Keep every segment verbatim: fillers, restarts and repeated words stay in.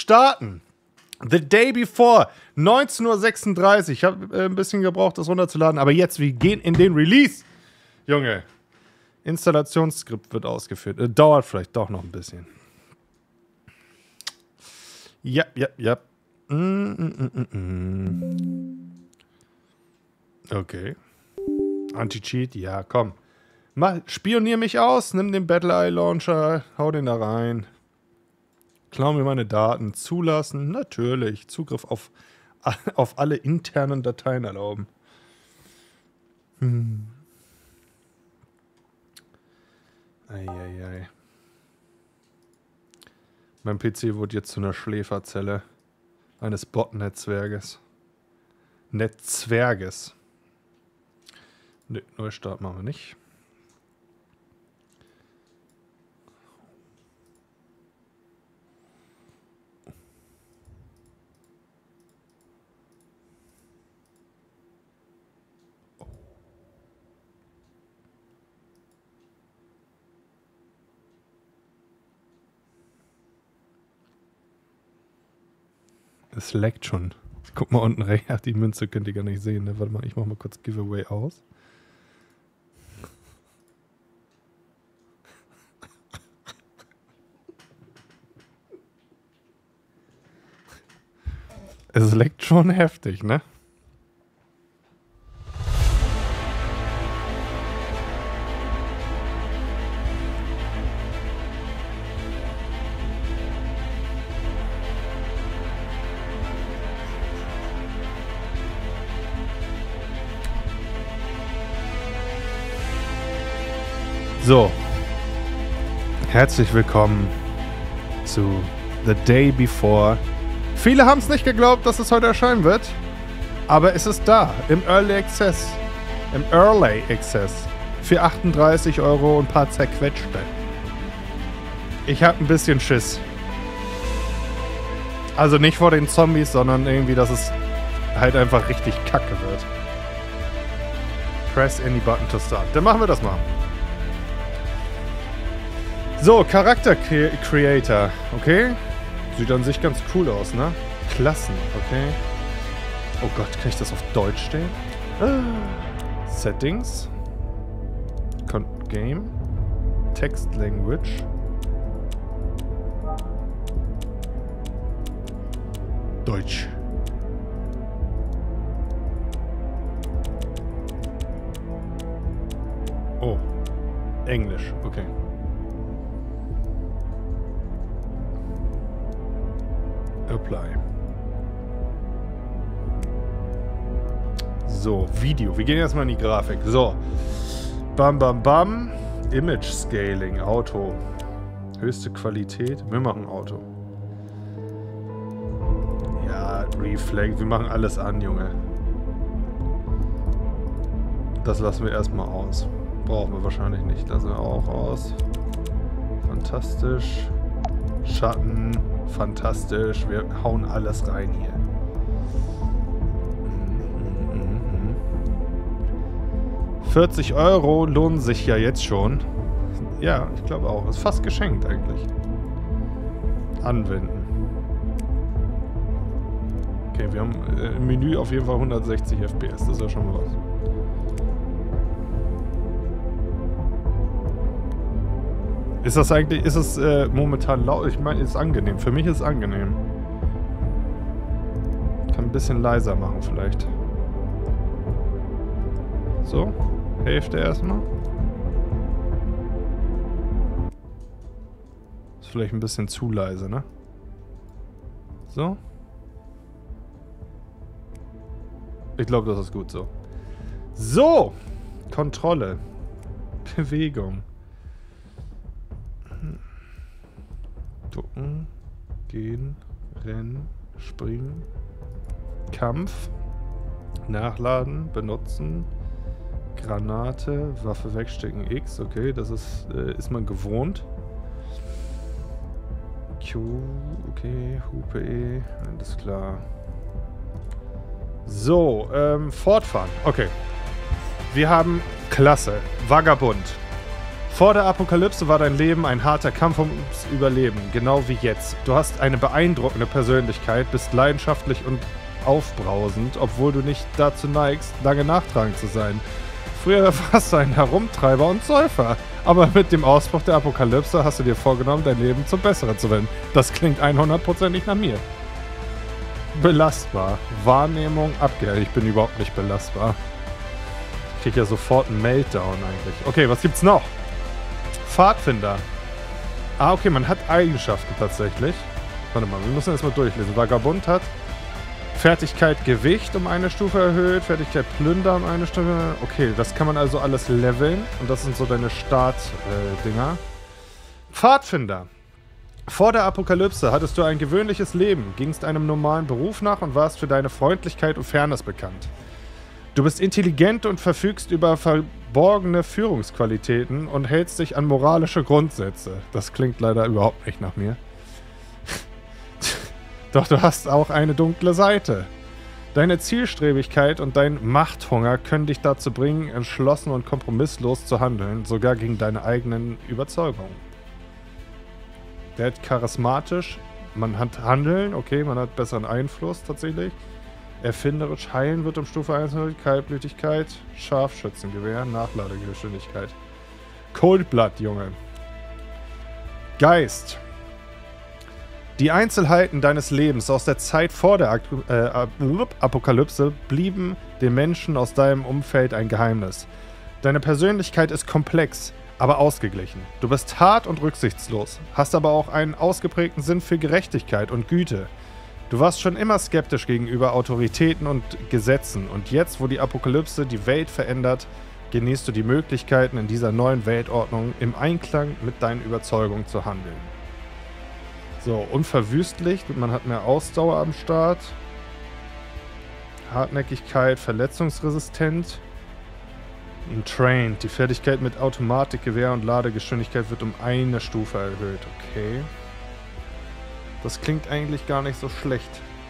starten. The Day Before, neunzehn Uhr sechsunddreißig. Ich habe äh, ein bisschen gebraucht, das runterzuladen, aber jetzt, wir gehen in den Release. Junge, Installationsskript wird ausgeführt. Äh, dauert vielleicht doch noch ein bisschen. Ja, ja, ja. Mm, mm, mm, mm. Okay. Anti-Cheat, ja, komm. Mal, spionier mich aus, nimm den Battle-Eye Launcher, hau den da rein. Klau mir meine Daten, zulassen, natürlich. Zugriff auf, auf alle internen Dateien erlauben. Hm. Eieiei. Mein P C wurde jetzt zu einer Schläferzelle eines Bot-Netzwerkes. Netzwerkes. Ne, Neustart machen wir nicht. Es leckt schon. Guck mal unten rechts. Ach, die Münze könnt ihr gar nicht sehen. Ne? Warte mal, ich mach mal kurz Giveaway aus. Es leckt schon heftig, ne? So, herzlich willkommen zu The Day Before. Viele haben es nicht geglaubt, dass es heute erscheinen wird, aber es ist da, im Early Access. Im Early Access. Für achtunddreißig Euro und ein paar zerquetschte. Ich habe ein bisschen Schiss. Also nicht vor den Zombies, sondern irgendwie, dass es halt einfach richtig kacke wird. Press any button to start. Dann machen wir das mal. So, Charakter Creator, okay? Sieht an sich ganz cool aus, ne? Klassen, okay? Oh Gott, kann ich das auf Deutsch stellen? Ah. Settings. Con Game. Text Language. Deutsch. Oh. Englisch, okay. Apply. So, Video. Wir gehen erstmal in die Grafik. So. Bam, bam, bam. Image Scaling. Auto. Höchste Qualität. Wir machen Auto. Ja, Reflex. Wir machen alles an, Junge. Das lassen wir erstmal aus. Brauchen wir wahrscheinlich nicht. Lassen wir auch aus. Fantastisch. Schatten. Fantastisch. Wir hauen alles rein hier. vierzig Euro lohnen sich ja jetzt schon. Ja, ich glaube auch. Ist fast geschenkt eigentlich. Anwenden. Okay, wir haben äh, im Menü auf jeden Fall hundertsechzig F P S. Das ist ja schon mal was. Ist das eigentlich, ist es äh, momentan laut? Ich meine, ist angenehm. Für mich ist es angenehm. Kann ein bisschen leiser machen vielleicht. So, Hälfte erstmal. Ist vielleicht ein bisschen zu leise, ne? So. Ich glaube, das ist gut so. So, Kontrolle. Bewegung. Ducken, gehen, rennen, springen, Kampf, nachladen, benutzen, Granate, Waffe wegstecken, X, okay, das ist, äh, ist man gewohnt. Q, okay, Hupe E, alles klar. So, ähm, fortfahren, okay. Wir haben Klasse, Vagabund, Vor der Apokalypse war dein Leben ein harter Kampf ums Überleben, genau wie jetzt. Du hast eine beeindruckende Persönlichkeit, bist leidenschaftlich und aufbrausend, obwohl du nicht dazu neigst, lange nachtragend zu sein. Früher warst du ein Herumtreiber und Säufer, aber mit dem Ausbruch der Apokalypse hast du dir vorgenommen, dein Leben zum Besseren zu wenden. Das klingt hundertprozentig nach mir. Belastbar. Wahrnehmung abgehört. Ich bin überhaupt nicht belastbar. Ich kriege ja sofort einen Meltdown eigentlich. Okay, was gibt's noch? Pfadfinder. Ah, okay, man hat Eigenschaften tatsächlich. Warte mal, wir müssen erstmal durchlesen. Vagabund hat Fertigkeit Gewicht um eine Stufe erhöht, Fertigkeit Plünder um eine Stufe. Okay, das kann man also alles leveln. Und das sind so deine Start-Dinger. Äh, Pfadfinder. Vor der Apokalypse hattest du ein gewöhnliches Leben, gingst einem normalen Beruf nach und warst für deine Freundlichkeit und Fairness bekannt. Du bist intelligent und verfügst über verborgene Führungsqualitäten und hältst dich an moralische Grundsätze. Das klingt leider überhaupt nicht nach mir. Doch du hast auch eine dunkle Seite. Deine Zielstrebigkeit und dein Machthunger können dich dazu bringen, entschlossen und kompromisslos zu handeln, sogar gegen deine eigenen Überzeugungen. Der hat charismatisch, man hat Handeln, okay, man hat besseren Einfluss tatsächlich. Erfinderisch, heilen wird um Stufe eins, Kaltblütigkeit, Scharfschützengewehr, Nachladegeschwindigkeit. Cold Blood, Junge. Geist. Die Einzelheiten deines Lebens aus der Zeit vor der Ak äh, Apokalypse blieben den Menschen aus deinem Umfeld ein Geheimnis. Deine Persönlichkeit ist komplex, aber ausgeglichen. Du bist hart und rücksichtslos, hast aber auch einen ausgeprägten Sinn für Gerechtigkeit und Güte. Du warst schon immer skeptisch gegenüber Autoritäten und Gesetzen und jetzt, wo die Apokalypse die Welt verändert, genießt du die Möglichkeiten in dieser neuen Weltordnung im Einklang mit deinen Überzeugungen zu handeln. So, unverwüstlich, man hat mehr Ausdauer am Start. Hartnäckigkeit, verletzungsresistent. Und Trained, die Fertigkeit mit Automatikgewehr und Ladegeschwindigkeit wird um eine Stufe erhöht. Okay. Das klingt eigentlich gar nicht so schlecht.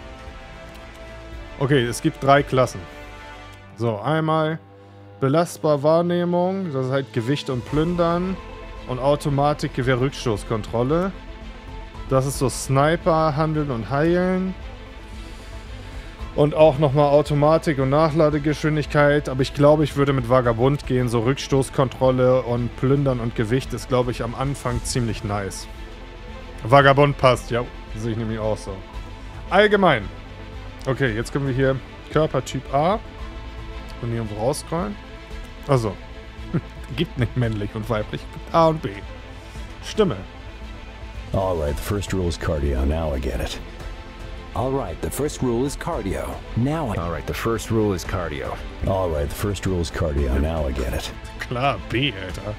Okay, es gibt drei Klassen. So, einmal belastbar Wahrnehmung, das ist halt Gewicht und Plündern. Und Automatikgewehr Rückstoßkontrolle. Das ist so Sniper, Handeln und Heilen. Und auch nochmal Automatik und Nachladegeschwindigkeit. Aber ich glaube, ich würde mit Vagabund gehen. So Rückstoßkontrolle und Plündern und Gewicht ist, glaube ich, am Anfang ziemlich nice. Vagabund passt, ja. Sehe ich nämlich auch so. Allgemein. Okay, jetzt können wir hier Körpertyp A. Und hier irgendwo rausscrollen. Also. Gibt nicht männlich und weiblich. Gibt A und B. Stimme. Alright, the first rule is cardio. Now I get it. Alright, the first rule is cardio. Now I... Alright, the first rule is cardio. Alright, the first rule is cardio. Now I get it. Klar, B, Alter.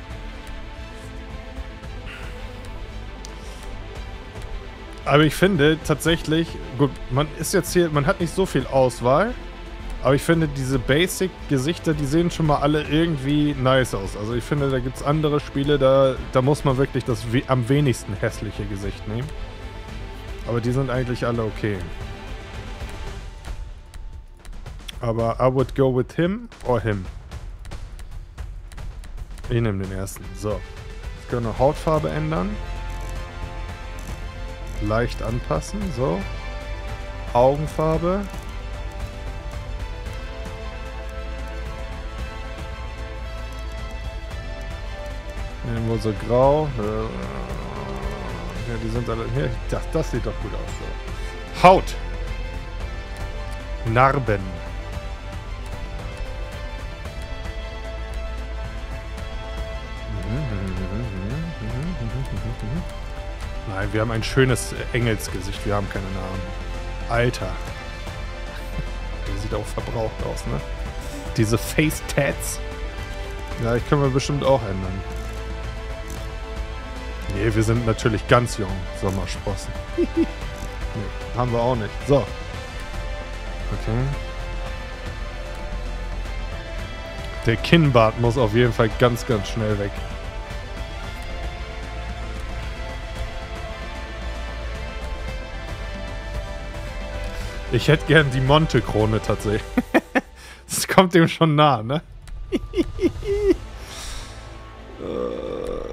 Aber ich finde tatsächlich, gut, man ist jetzt hier, man hat nicht so viel Auswahl, aber ich finde diese Basic-Gesichter, die sehen schon mal alle irgendwie nice aus. Also ich finde, da gibt es andere Spiele, da, da muss man wirklich das we am wenigsten hässliche Gesicht nehmen. Aber die sind eigentlich alle okay. Aber I would go with him or him. Ich nehme den ersten. So. Jetzt können wir Hautfarbe ändern. Leicht anpassen. So. Augenfarbe. Irgendwo so grau. Ja, die sind alle... Hier, das, das sieht doch gut aus. So. Haut. Narben. Nein, wir haben ein schönes Engelsgesicht. Wir haben keine Namen. Alter. Der sieht auch verbraucht aus, ne? Diese Face-Tats. Ja, ich kann mir bestimmt auch ändern. Nee, wir sind natürlich ganz jung. Sommersprossen. Nee, haben wir auch nicht. So. Okay. Der Kinnbart muss auf jeden Fall ganz, ganz schnell weg. Ich hätte gern die Monte-Krone tatsächlich. Das kommt dem schon nah, ne?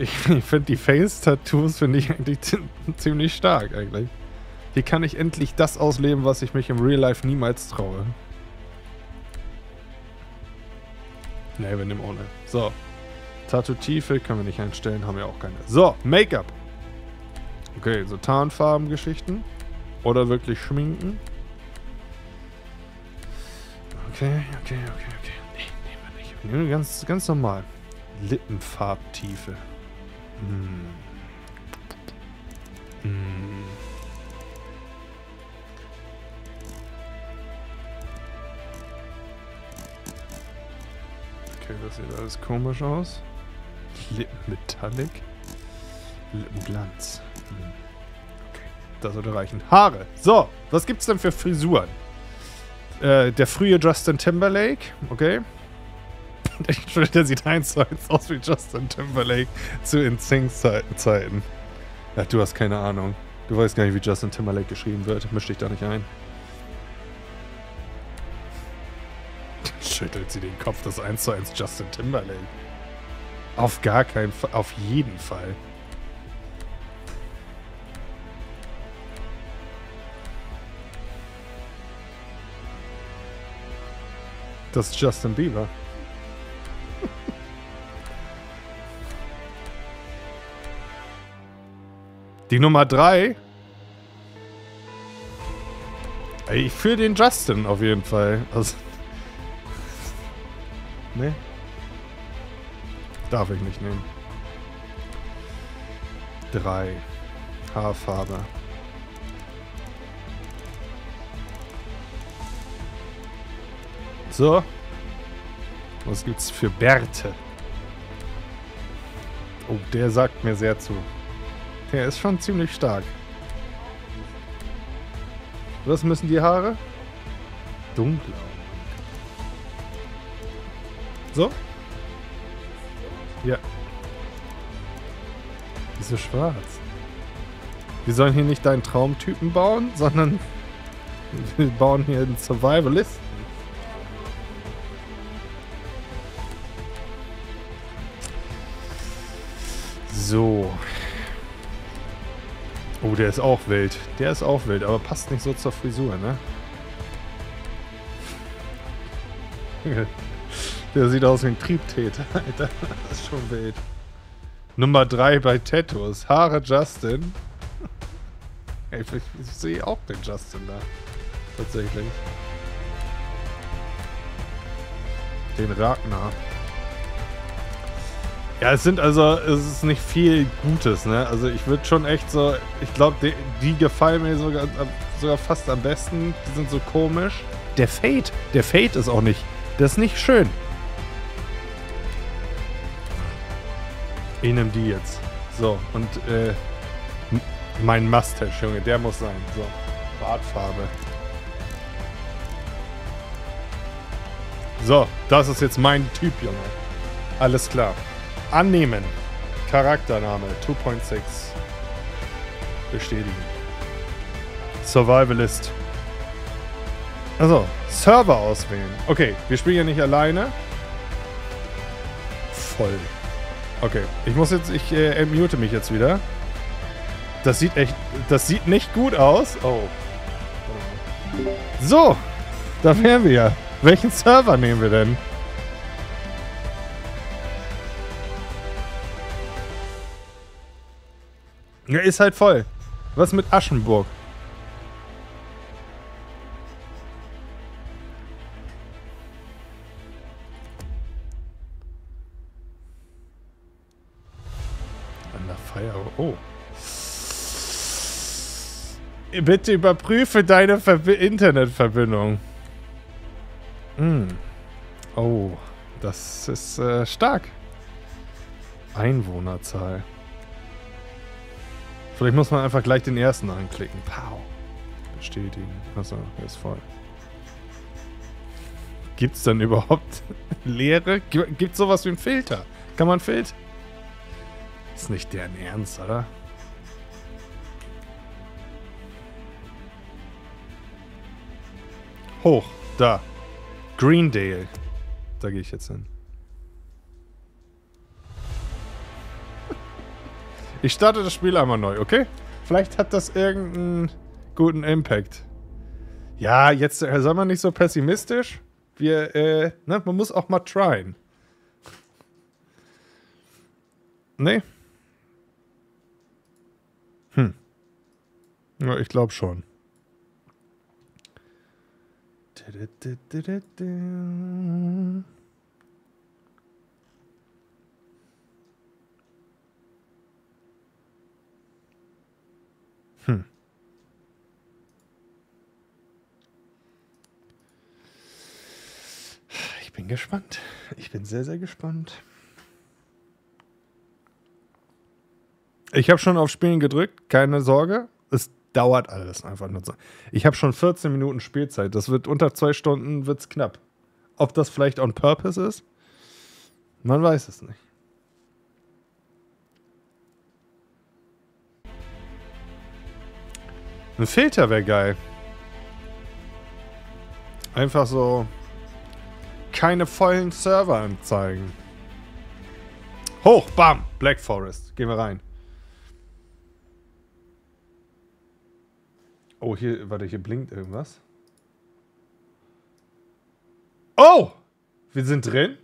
Ich, ich finde die Face-Tattoos finde ich eigentlich ziemlich stark eigentlich. Hier kann ich endlich das ausleben, was ich mich im Real Life niemals traue. Ne, wir nehmen ohne. So. Tattoo-Tiefe können wir nicht einstellen, haben wir auch keine. So, Make-up. Okay, so Tarnfarben-Geschichten. Oder wirklich schminken. Okay, okay, okay, okay. Nee, nehmen wir nicht. Wir nehmen ganz, ganz normal. Lippenfarbtiefe. Hm. Hm. Okay, das sieht alles komisch aus. Lippenmetallic. Lippenglanz. Hm. Okay, das sollte reichen. Haare. So, was gibt's denn für Frisuren? Äh, der frühe Justin Timberlake. Okay. Der sieht eins zu eins aus wie Justin Timberlake zu N Sync-Zeiten. Ja, du hast keine Ahnung. Du weißt gar nicht, wie Justin Timberlake geschrieben wird. Misch dich da nicht ein. Schüttelt sie den Kopf, das eins zu eins Justin Timberlake. Auf gar keinen Fall. Auf jeden Fall. Das ist Justin Bieber. Die Nummer drei. Ich fühle den Justin auf jeden Fall. Also, ne? Darf ich nicht nehmen. Drei. Haarfarbe. So. Was gibt's für Bärte? Oh, der sagt mir sehr zu. Der ist schon ziemlich stark. Was müssen die Haare? Dunkler. So? Ja. Wieso schwarz? Wir sollen hier nicht deinen Traumtypen bauen, sondern wir bauen hier einen Survivalist. So. Oh, der ist auch wild. Der ist auch wild, aber passt nicht so zur Frisur, ne? Der sieht aus wie ein Triebtäter, Alter. Das ist schon wild. Nummer drei bei Tattoos. Haare Justin. Ey, ich, ich sehe auch den Justin da. Tatsächlich. Den Ragnar. Ja, es sind also, es ist nicht viel Gutes, ne? Also ich würde schon echt so, ich glaube, die, die gefallen mir sogar, sogar fast am besten. Die sind so komisch. Der Fade, der Fade ist auch nicht, der ist nicht schön. Ich nehme die jetzt. So, und äh, mein Mustache, Junge, der muss sein. So, Bartfarbe. So, das ist jetzt mein Typ, Junge. Alles klar. Annehmen. Charaktername zwei Punkt sechs. Bestätigen. Survivalist. Also, Server auswählen. Okay, wir spielen ja nicht alleine. Voll. Okay, ich muss jetzt, ich äh, mute mich jetzt wieder. Das sieht echt, das sieht nicht gut aus. Oh. So, da wären wir ja. Welchen Server nehmen wir denn? Ja, ist halt voll. Was mit Aschenburg? An der Feier. Oh. Bitte überprüfe deine Verbi- Internetverbindung. Hm. Oh. Das ist äh, stark. Einwohnerzahl. Vielleicht muss man einfach gleich den ersten anklicken. Pow. Bestätigen. Achso, der ist voll. Gibt's denn überhaupt Leere? Gibt's sowas wie einen Filter? Kann man filtern? Ist nicht deren Ernst, oder? Hoch. Da. Greendale. Da gehe ich jetzt hin. Ich starte das Spiel einmal neu, okay? Vielleicht hat das irgendeinen guten Impact. Ja, jetzt äh, sei mal nicht so pessimistisch. Wir, äh, ne, man muss auch mal tryen. Nee? Hm. Ja, ich glaube schon. Hm. Ich bin gespannt. Ich bin sehr, sehr gespannt. Ich habe schon auf Spielen gedrückt, keine Sorge. Es dauert alles einfach nur so. Ich habe schon vierzehn Minuten Spielzeit. Das wird unter zwei Stunden wird's knapp. Ob das vielleicht on purpose ist? Man weiß es nicht. Ein Filter wäre geil. Einfach so keine vollen Server anzeigen. Hoch, bam, Black Forest. Gehen wir rein. Oh, hier, warte, hier blinkt irgendwas. Oh! Wir sind drin.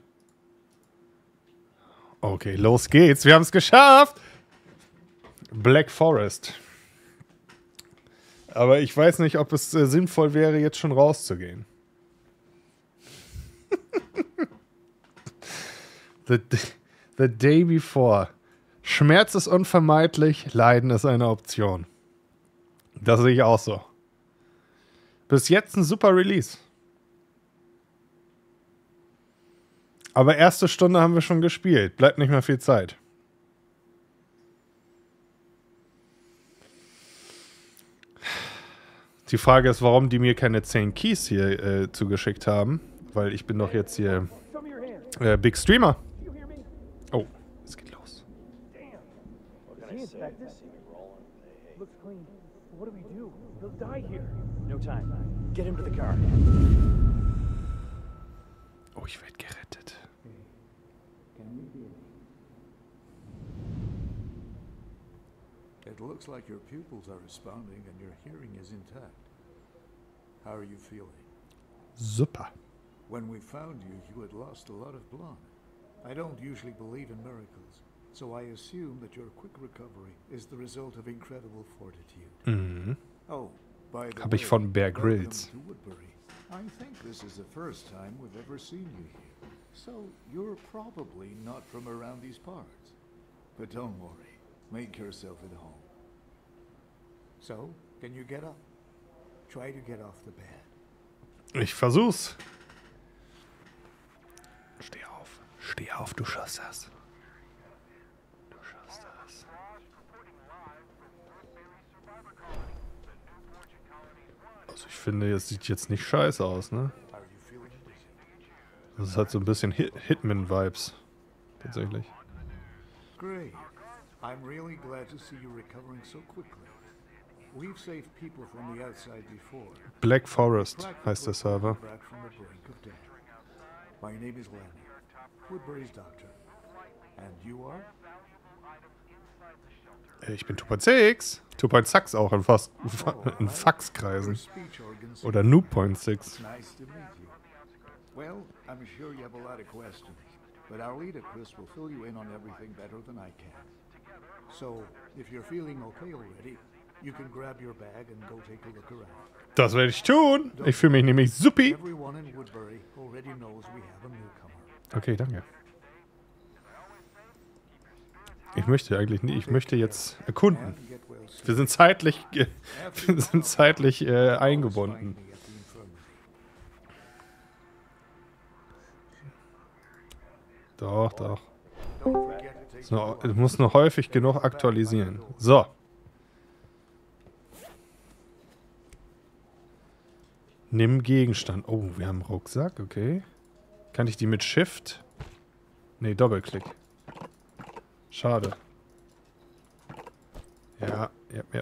Okay, los geht's. Wir haben es geschafft. Black Forest. Aber ich weiß nicht, ob es äh, sinnvoll wäre, jetzt schon rauszugehen. the, the day before. Schmerz ist unvermeidlich, Leiden ist eine Option. Das sehe ich auch so. Bis jetzt ein super Release. Aber erste Stunde haben wir schon gespielt. Bleibt nicht mehr viel Zeit. Die Frage ist, warum die mir keine zehn Keys hier äh, zugeschickt haben. Weil ich bin doch jetzt hier äh, Big Streamer. Oh, es geht los. What do we do? He'll die here. No time. Get him to the car. Oh, ich werde gerettet. It looks like your pupils are responding and your hearing is intact. How are you feeling? Super. When we found you, you had lost a lot of blood. I don't usually believe in miracles, so I assume that your quick recovery is the result of incredible fortitude. Mhm. Oh, by the Hab ich way, von Bear welcome Grylls. to Woodbury. I think this is the first time we've ever seen you here. So you're probably not from around these parts. But don't worry, make yourself at home. So, can you get up? Try to get off the bed. Ich versuch's. Steh auf. Steh auf, du schaffst das. Du schaffst das. Also ich finde, es sieht jetzt nicht scheiße aus, ne? Are you feeling dizzy? Das hat so ein bisschen Hit Hitman-Vibes. Tatsächlich. Great. I'm really glad to see you recovering so quickly. We've saved people from the outside before. Black Forest heißt der Server. Back from the brink of death. My name is Lanny, Woodbury's doctor. And you are? Ich bin two point six. two point six auch in, Fas in Faxkreisen. Your speech organs. Oder Noob Point six. Nice to meet you. Well, I'm sure you have a lot of questions, but our leader Chris will fill you in on everything better than I can. So, if you're feeling okay already, you can grab your bag and go take a look around. Das werde ich tun. Ich fühle mich nämlich supi. Everyone in Woodbury already knows we have a newcomer. Okay, danke. Ich möchte eigentlich nicht. Ich möchte jetzt erkunden. And get well soon. Wir sind zeitlich, äh, wir sind zeitlich äh, eingebunden. Find me at the infirmary. Doch, doch. Don't forget to take Ist nur, ich muss nur häufig genug aktualisieren. So. Nimm Gegenstand. Oh, wir haben einen Rucksack, okay. Kann ich die mit Shift? Nee, Doppelklick. Schade. Ja, ja, ja.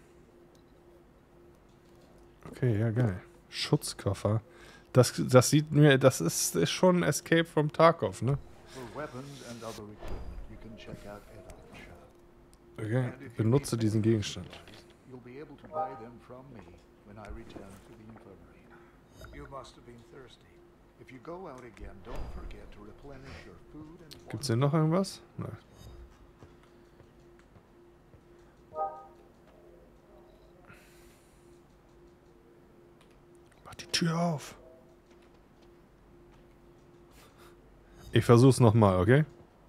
Okay, ja, geil. Schutzkoffer. Das, das sieht mir, das ist, ist schon Escape from Tarkov, ne? For weapons and other equipment, you can check out Adolf's shop. Okay, benutze diesen Gegenstand. You'll be able to buy them from me when I return to the infirmary. You must have been thirsty. If you go out again, don't forget to replenish your food and Gibt's hier noch irgendwas? Nein. Mach die Tür auf. Ich versuch's nochmal, okay?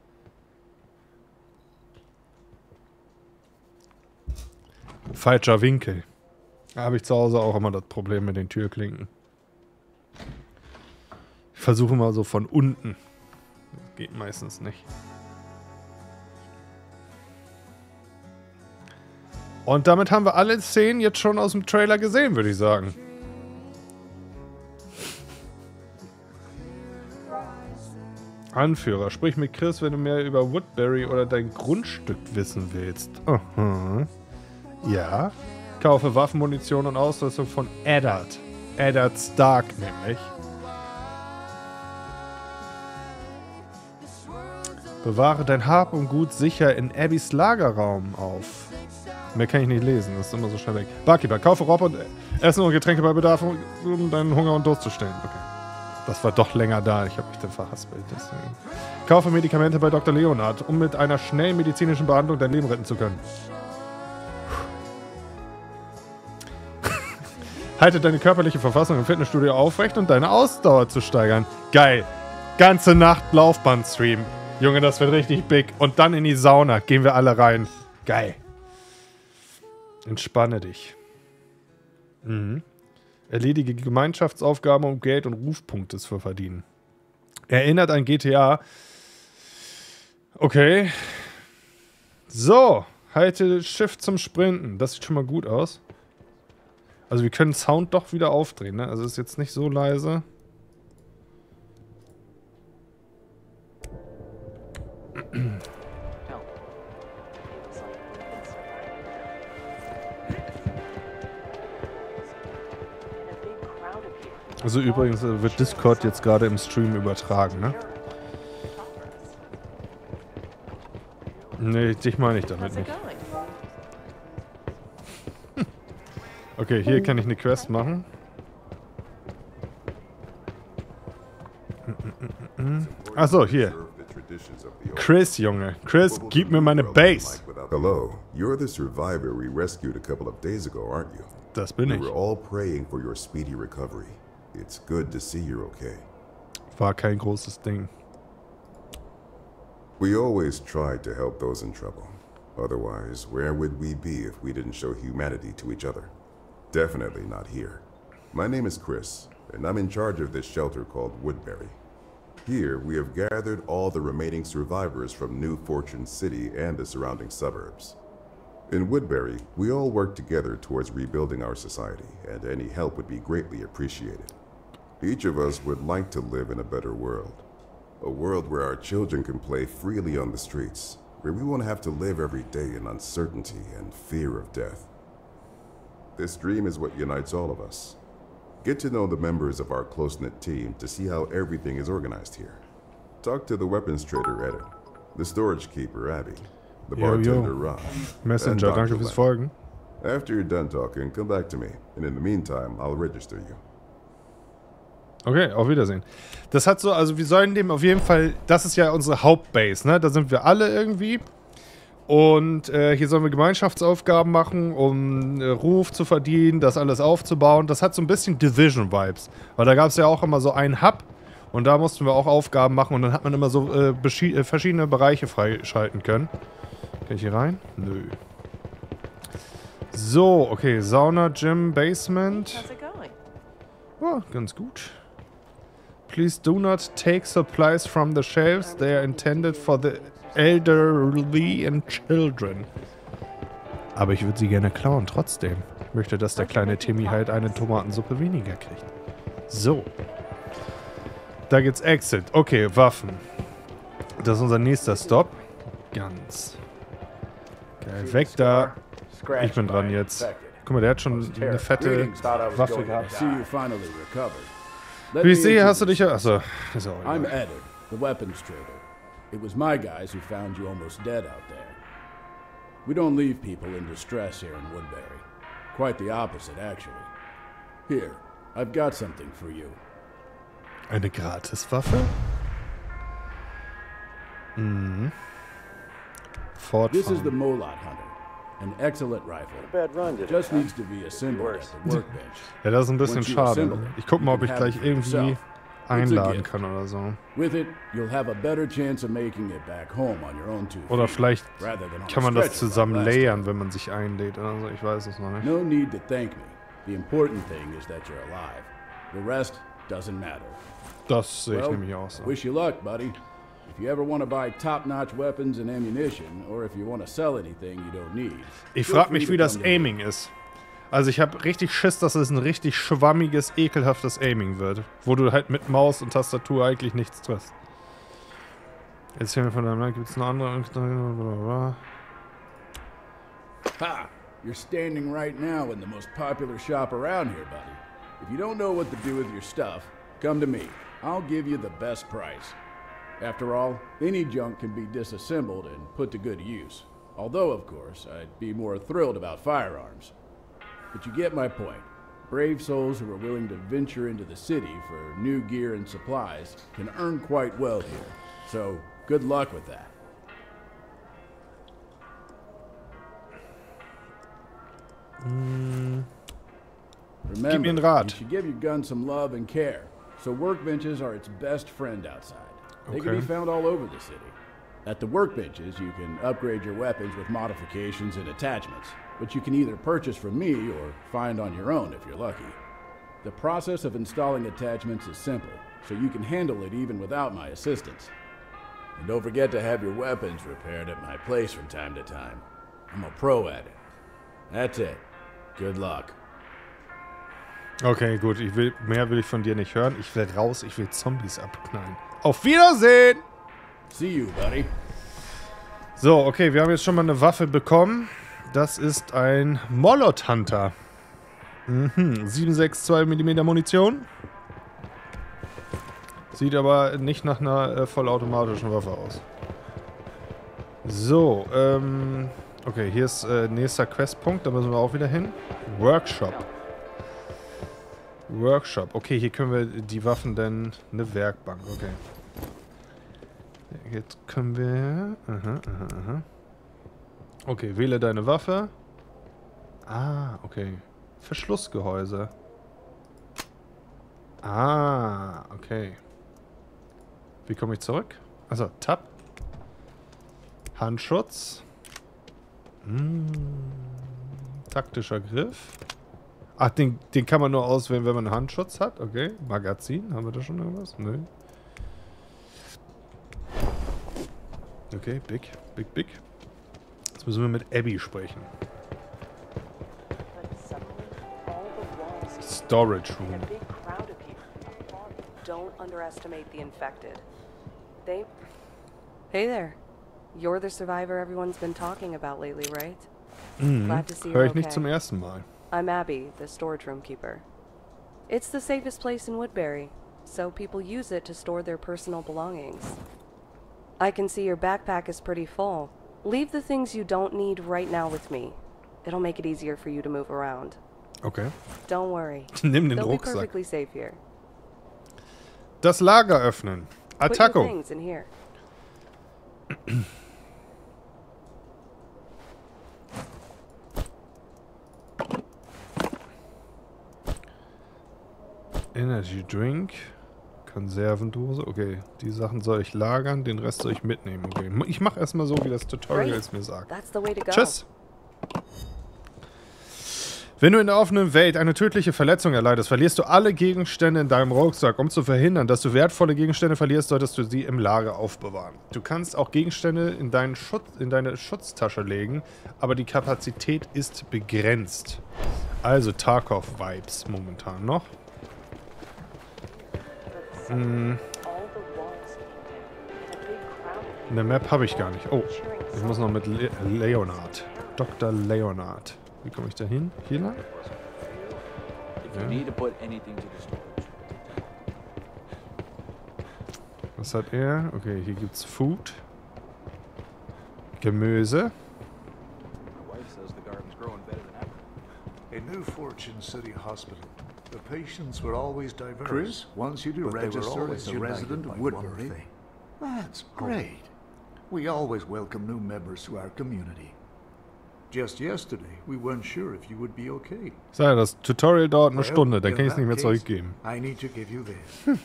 Falscher Winkel. Da habe ich zu Hause auch immer das Problem mit den Türklinken. Ich versuche mal so von unten. Das geht meistens nicht. Und damit haben wir alle Szenen jetzt schon aus dem Trailer gesehen, würde ich sagen. Anführer, sprich mit Chris, wenn du mehr über Woodbury oder dein Grundstück wissen willst. Aha. Ja. Kaufe Waffenmunition und Ausrüstung von Eddard. Eddard Stark nämlich. Bewahre dein Hab und Gut sicher in Abbys Lagerraum auf. Mehr kann ich nicht lesen, das ist immer so schnell weg. Barkeeper, kaufe Rob und Essen und Getränke bei Bedarf, um deinen Hunger und Durst zu stillen. Okay. Das war doch länger da, ich habe mich dann verhaspelt. Deswegen. Kaufe Medikamente bei Doktor Leonard, um mit einer schnellen medizinischen Behandlung dein Leben retten zu können. Halte deine körperliche Verfassung im Fitnessstudio aufrecht und deine Ausdauer zu steigern. Geil. Ganze Nacht Laufband-Stream. Junge, das wird richtig big. Und dann in die Sauna. Gehen wir alle rein. Geil. Entspanne dich. Mhm. Erledige Gemeinschaftsaufgaben, um Geld und Rufpunkte zu verdienen. Erinnert an G T A. Okay. So. Halte Shift zum Sprinten. Das sieht schon mal gut aus. Also wir können Sound doch wieder aufdrehen, ne? Also ist jetzt nicht so leise. Also übrigens wird Discord jetzt gerade im Stream übertragen, ne? Nee, dich meine ich damit nicht. Okay, hier kann ich eine Quest machen. Achso, hier. Chris, Junge. Chris, gib mir meine Base. Hello, you're the survivor we rescued a couple of days ago, aren't you? Das bin ich. We were all praying for your speedy recovery. It's good to see you're okay. War kein großes Ding. We always tried to help those in trouble. Otherwise, where would we be if we didn't show humanity to each other? Definitely not here. My name is Chris, and I'm in charge of this shelter called Woodbury. Here, we have gathered all the remaining survivors from New Fortune City and the surrounding suburbs. In Woodbury, we all work together towards rebuilding our society, and any help would be greatly appreciated. Each of us would like to live in a better world. A world where our children can play freely on the streets, where we won't have to live every day in uncertainty and fear of death. This dream is what unites all of us. Get to know the members of our close-knit team to see how everything is organized here. Talk to the weapons trader, Edit, the storage keeper, Abby, the Yo, bartender, yo. Ron, Messenger, and danke Doctor fürs Len. Folgen. After you're done talking, come back to me, and in the meantime, I'll register you. Okay, auf Wiedersehen. Das hat so, also wir sollen dem auf jeden Fall, das ist ja unsere Hauptbase, ne? Da sind wir alle irgendwie. Und äh, hier sollen wir Gemeinschaftsaufgaben machen, um äh, Ruf zu verdienen, das alles aufzubauen. Das hat so ein bisschen Division-Vibes. Weil da gab es ja auch immer so einen Hub und da mussten wir auch Aufgaben machen und dann hat man immer so äh, äh, verschiedene Bereiche freischalten können. Kann ich hier rein? Nö. So, okay. Sauna, Gym, Basement. Oh, ganz gut. Please do not take supplies from the shelves. They are intended for the elderly and children. Aber ich würde sie gerne klauen, trotzdem. Ich möchte, dass der kleine Timmy halt eine Tomatensuppe weniger kriegt. So. Da geht's Exit. Okay, Waffen. Das ist unser nächster Stop. Ganz. Geil, weg da. Ich bin dran jetzt. Guck mal, der hat schon eine fette Waffe gehabt. Wie ich sehe, hast du dich ja... Achso, ist auch I'm egal. Eddard, the weapons trader. It was my guys who found you almost dead out there. We don't leave people in distress here in Woodbury. Quite the opposite, actually. Here, I've got something for you. Eine Gratiswaffe? Mhm. This is the Fortfahren. Molot Hunter. An excellent rifle. Bad run, did it? Just huh? needs to be assembled at the workbench. Ja, das ist ein bisschen Once you schade. assemble Ne? it, Ich guck mal, ob you ich can have gleich it for irgendwie yourself. It's a einladen gift. kann oder so. With it, you'll have a better chance of making it back home on your own two Oder feet, vielleicht rather than on kann a man das stretcher like zusammen last layern, wenn man sich einlädt oder so. Ich weiß es noch time. nicht. No need to thank me. The important thing is that you're alive. The rest doesn't matter. Das sehe ich Well, nämlich auch so. wish you luck, buddy. If you ever want to buy top-notch weapons and ammunition, or if you want to sell anything you don't need. Ich feel frage free mich, to wie das come to me. Aiming ist. Also ich habe richtig Schiss, dass es ein richtig schwammiges, ekelhaftes Aiming wird. Wo du halt mit Maus und Tastatur eigentlich nichts triffst. Erzähl mir von deinem Land, gibt es eine andere... Blablabla. Ha! You're standing right now in the most popular shop around here, buddy. If you don't know what to do with your stuff, come to me. I'll give you the best price. After all, any junk can be disassembled and put to good use. Although, of course, I'd be more thrilled about firearms. But you get my point. Brave souls who are willing to venture into the city for new gear and supplies can earn quite well here. So, good luck with that. Remember, Gib mir einen Rat. you should give your gun some love and care. So workbenches are its best friend outside. They can Okay. be found all over the city. At the workbenches, you can upgrade your weapons with modifications and attachments, which you can either purchase from me or find on your own if you're lucky. The process of installing attachments is simple, so you can handle it even without my assistance. And don't forget to have your weapons repaired at my place from time to time. I'm a pro at it. That's it. Good luck. Okay, gut. Ich will, mehr will ich von dir nicht hören. Ich will raus. Ich will Zombies abknallen. Auf Wiedersehen! See you, buddy. So, okay. Wir haben jetzt schon mal eine Waffe bekommen. Das ist ein Molot Hunter. Mhm. sieben sechs zwei Millimeter Munition. Sieht aber nicht nach einer äh, vollautomatischen Waffe aus. So, ähm... okay, hier ist äh, nächster Questpunkt. Da müssen wir auch wieder hin. Workshop. Workshop. Okay, hier können wir die Waffen denn... Eine Werkbank, okay. Jetzt können wir... Aha, aha, aha. Okay, wähle deine Waffe. Ah, okay. Verschlussgehäuse. Ah, okay. Wie komme ich zurück? Also, Tab. Handschutz. Hm. Taktischer Griff. Ach, den, den kann man nur auswählen, wenn man einen Handschutz hat. Okay. Magazin. Haben wir da schon irgendwas? Nö. Okay, big. Big, big. Jetzt müssen wir mit Abby sprechen. Storage room. A big crowd of people. Don't underestimate the infected. They... Hey there. You're the survivor everyone's been talking about lately, right? Mhm. Glad to see Hör you're ich nicht okay. zum ersten Mal. I'm Abby, the storage room keeper. It's the safest place in Woodbury, so people use it to store their personal belongings. I can see your backpack is pretty full. Leave the things you don't need right now with me. It'll make it easier for you to move around. Okay. Don't worry. Nimm den They'll be Rucksack. perfectly safe here. Das Lager öffnen. Put your Attacco. things in here. Energy Drink. Konservendose. Okay, die Sachen soll ich lagern, den Rest soll ich mitnehmen. Okay, ich mache erstmal so, wie das Tutorial Great. es mir sagt. That's the way to go. Tschüss! Wenn du in der offenen Welt eine tödliche Verletzung erleidest, verlierst du alle Gegenstände in deinem Rucksack. Um zu verhindern, dass du wertvolle Gegenstände verlierst, solltest du sie im Lager aufbewahren. Du kannst auch Gegenstände in, deinen Schutz, in deine Schutztasche legen, aber die Kapazität ist begrenzt. Also Tarkov-Vibes momentan noch. Hm. Eine Map habe ich gar nicht. Oh, ich muss noch mit Le Leonard. Doktor Leonard. Wie komme ich da hin? Hier lang? If you need to put anything to the storage. Was hat er? Okay, hier gibt's Food. Gemüse. Fortune City Hospital. The patients were always diverse. Chris wants you to but register they were always as a united resident by of one Woodbury. thing. That's great. We always welcome new members to our community. Just yesterday, we weren't sure if you would be okay. Sag ja, das Tutorial dauert eine Well, Stunde, dann in kann ich es that nicht mehr case, zurückgeben. I need to give you this.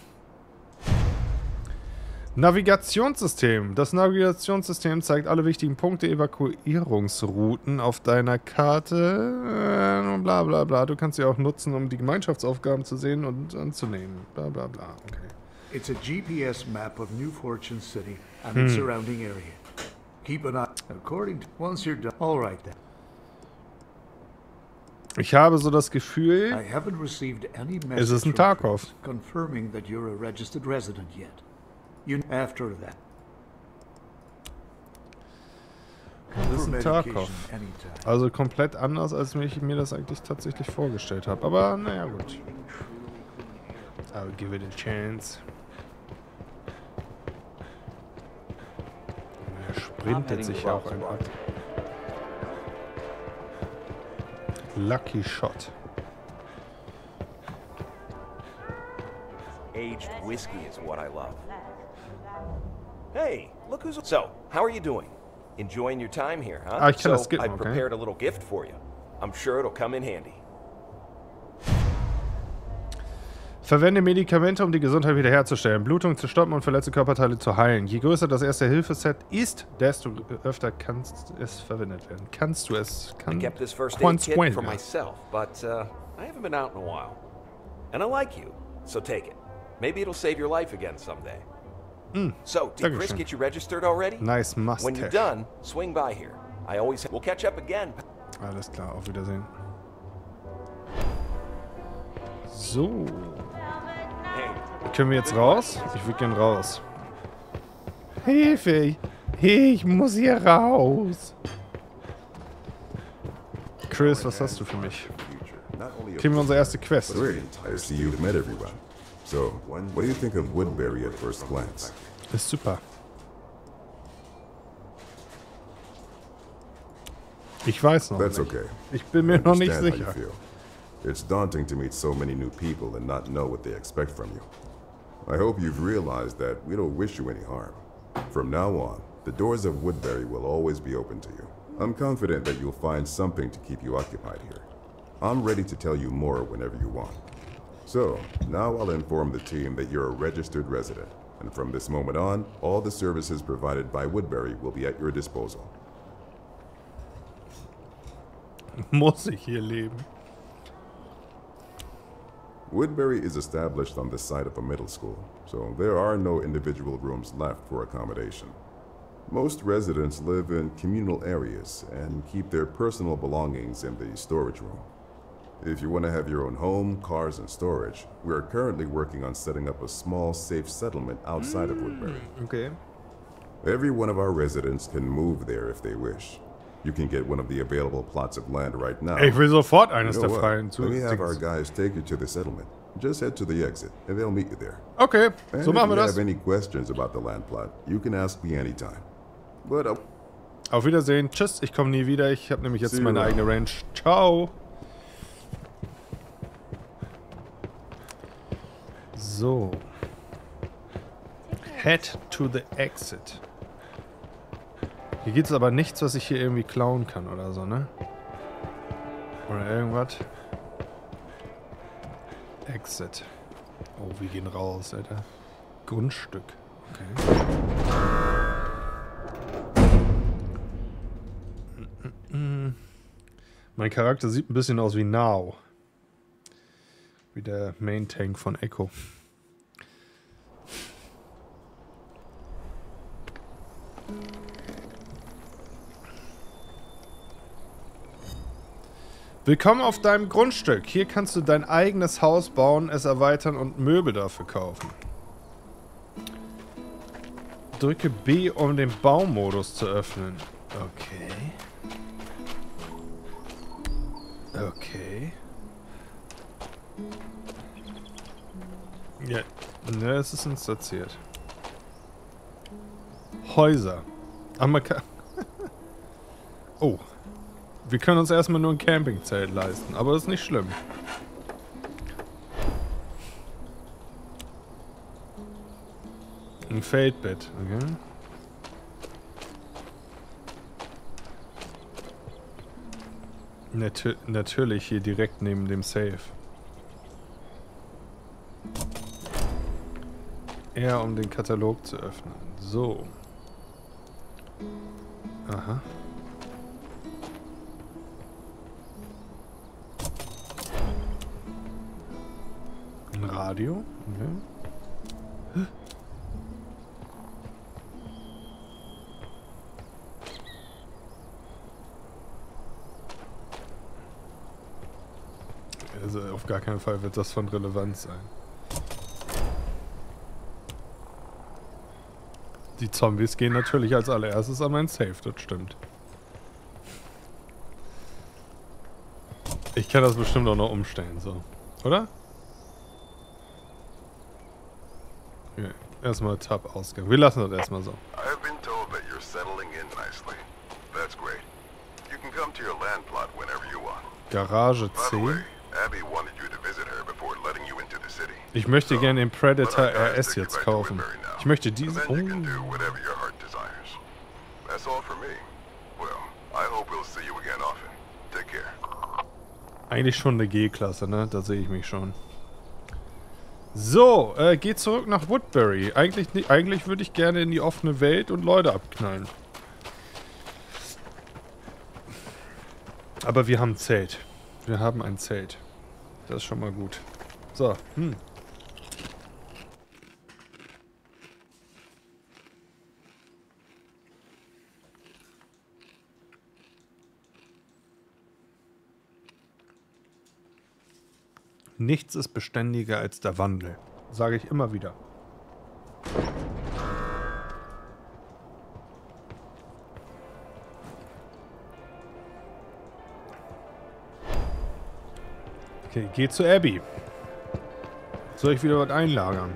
Navigationssystem. Das Navigationssystem zeigt alle wichtigen Punkte, Evakuierungsrouten auf deiner Karte. Äh, bla bla bla. Du kannst sie auch nutzen, um die Gemeinschaftsaufgaben zu sehen und anzunehmen. Bla bla bla. Okay. It's a G P S map of New Fortune City and its surrounding area. Keep an eye. According to once you're done. All right then. Ich habe so das Gefühl, I haven't received any es message ist ein from Tarkov. Chris confirming that you're a registered resident yet. You after that. Das ist ein Tarkov. Anytime. Also komplett anders, als ich mir das eigentlich tatsächlich vorgestellt habe. Aber naja, gut. I'll give it a chance. Er sprintet sich auch einfach. Lucky Shot. Aged whiskey is what I love. Hey, look who's... So, how are you doing? Enjoying your time here, huh? Ah, ich kann so, das skippen, I've okay. prepared a little gift for you. I'm sure it'll come in handy. Verwende Medikamente, um die Gesundheit wiederherzustellen, Blutung zu stoppen und verletzte Körperteile zu heilen. Je größer das Erste-Hilfe-Set ist, desto öfter kannst es verwendet werden. Kannst du es... Kann, I kept this first aid kannst kit du for ja. myself, but uh, I haven't been out in a while. And I like you, so take it. Maybe it'll save your life again someday. So, did Chris Dankeschön. get you registered already? Nice mustache. When you're done, swing by here. I always... We'll catch up again. Alles klar, auf Wiedersehen. So. Hey, Können wir jetzt raus? Ich will gern raus. Hilfe! Ich muss hier raus! Chris, was hast du für mich? Kriegen wir unsere erste Quest. Great. I see you've met everyone. So, what do you think of Woodbury at first glance? Ist super. Ich weiß noch That's nicht. okay. Ich bin mir noch nicht Understand how you sicher. feel. It's daunting to meet so many new people and not know what they expect from you. I hope you've realized that we don't wish you any harm. From now on, the doors of Woodbury will always be open to you. I'm confident that you'll find something to keep you occupied here. I'm ready to tell you more whenever you want. So, now I'll inform the team that you're a registered resident, and from this moment on, all the services provided by Woodbury will be at your disposal. Muss ich hier leben? Woodbury is established on the site of a middle school, so there are no individual rooms left for accommodation. Most residents live in communal areas and keep their personal belongings in the storage room. If you want to have your own home, cars, and storage, we are currently working on setting up a small, safe settlement outside of Woodbury. Okay. Every one of our residents can move there if they wish. You can get one of the available plots of land right now. Ich will sofort eines You know der what? freien Let me have our Zugänge. guys take you to the settlement. Just head to the exit, and they'll meet you there. Okay, And so if machen wir you das. have any questions about the land plot, you can ask me anytime. But uh, Auf Wiedersehen. Tschüss, ich komme nie wieder. Ich habe nämlich jetzt See you meine around. eigene Ranch. Ciao. So. Head to the exit. Hier gibt es aber nichts, was ich hier irgendwie klauen kann oder so, ne? Oder irgendwas. Exit. Oh, wir gehen raus, Alter. Grundstück. Okay. Mein Charakter sieht ein bisschen aus wie Now. Wie der Main Tank von Echo. Willkommen auf deinem Grundstück. Hier kannst du dein eigenes Haus bauen, es erweitern und Möbel dafür kaufen. Drücke B, um den Baumodus zu öffnen. Okay. Okay. Ja, ne, es ist installiert. Häuser. Aber man kann... Oh. Wir können uns erstmal nur ein Campingzelt leisten, aber das ist nicht schlimm. Ein Feldbett, okay. Natu natürlich hier direkt neben dem Safe. Eher um den Katalog zu öffnen. So. Aha. Ein Radio? Okay. Also auf gar keinen Fall wird das von Relevanz sein. Die Zombies gehen natürlich als allererstes an mein Safe, das stimmt. Ich kann das bestimmt auch noch umstellen, so. Oder? Okay. Erstmal Tab-Ausgang. Wir lassen das erstmal so. I've been told that you're settling in nicely. That's great. You can come to your land plot whenever you want. Garage By the way, C. Abby wanted you to visit her before letting you into the city. Ich möchte gerne den Predator R S jetzt kaufen. Ich möchte diesen... Oh. You can do whatever your heart desires. That's all for me. Well, I hope we'll see you again often. Take care. Eigentlich schon eine G-Klasse, ne? Da sehe ich mich schon. So, äh, geht zurück nach Woodbury. Eigentlich, nicht, eigentlich würde ich gerne in die offene Welt und Leute abknallen. Aber wir haben ein Zelt. Wir haben ein Zelt. Das ist schon mal gut. So, hm. Nichts ist beständiger als der Wandel. Sage ich immer wieder. Okay, geh zu Abby. Soll ich wieder was einlagern?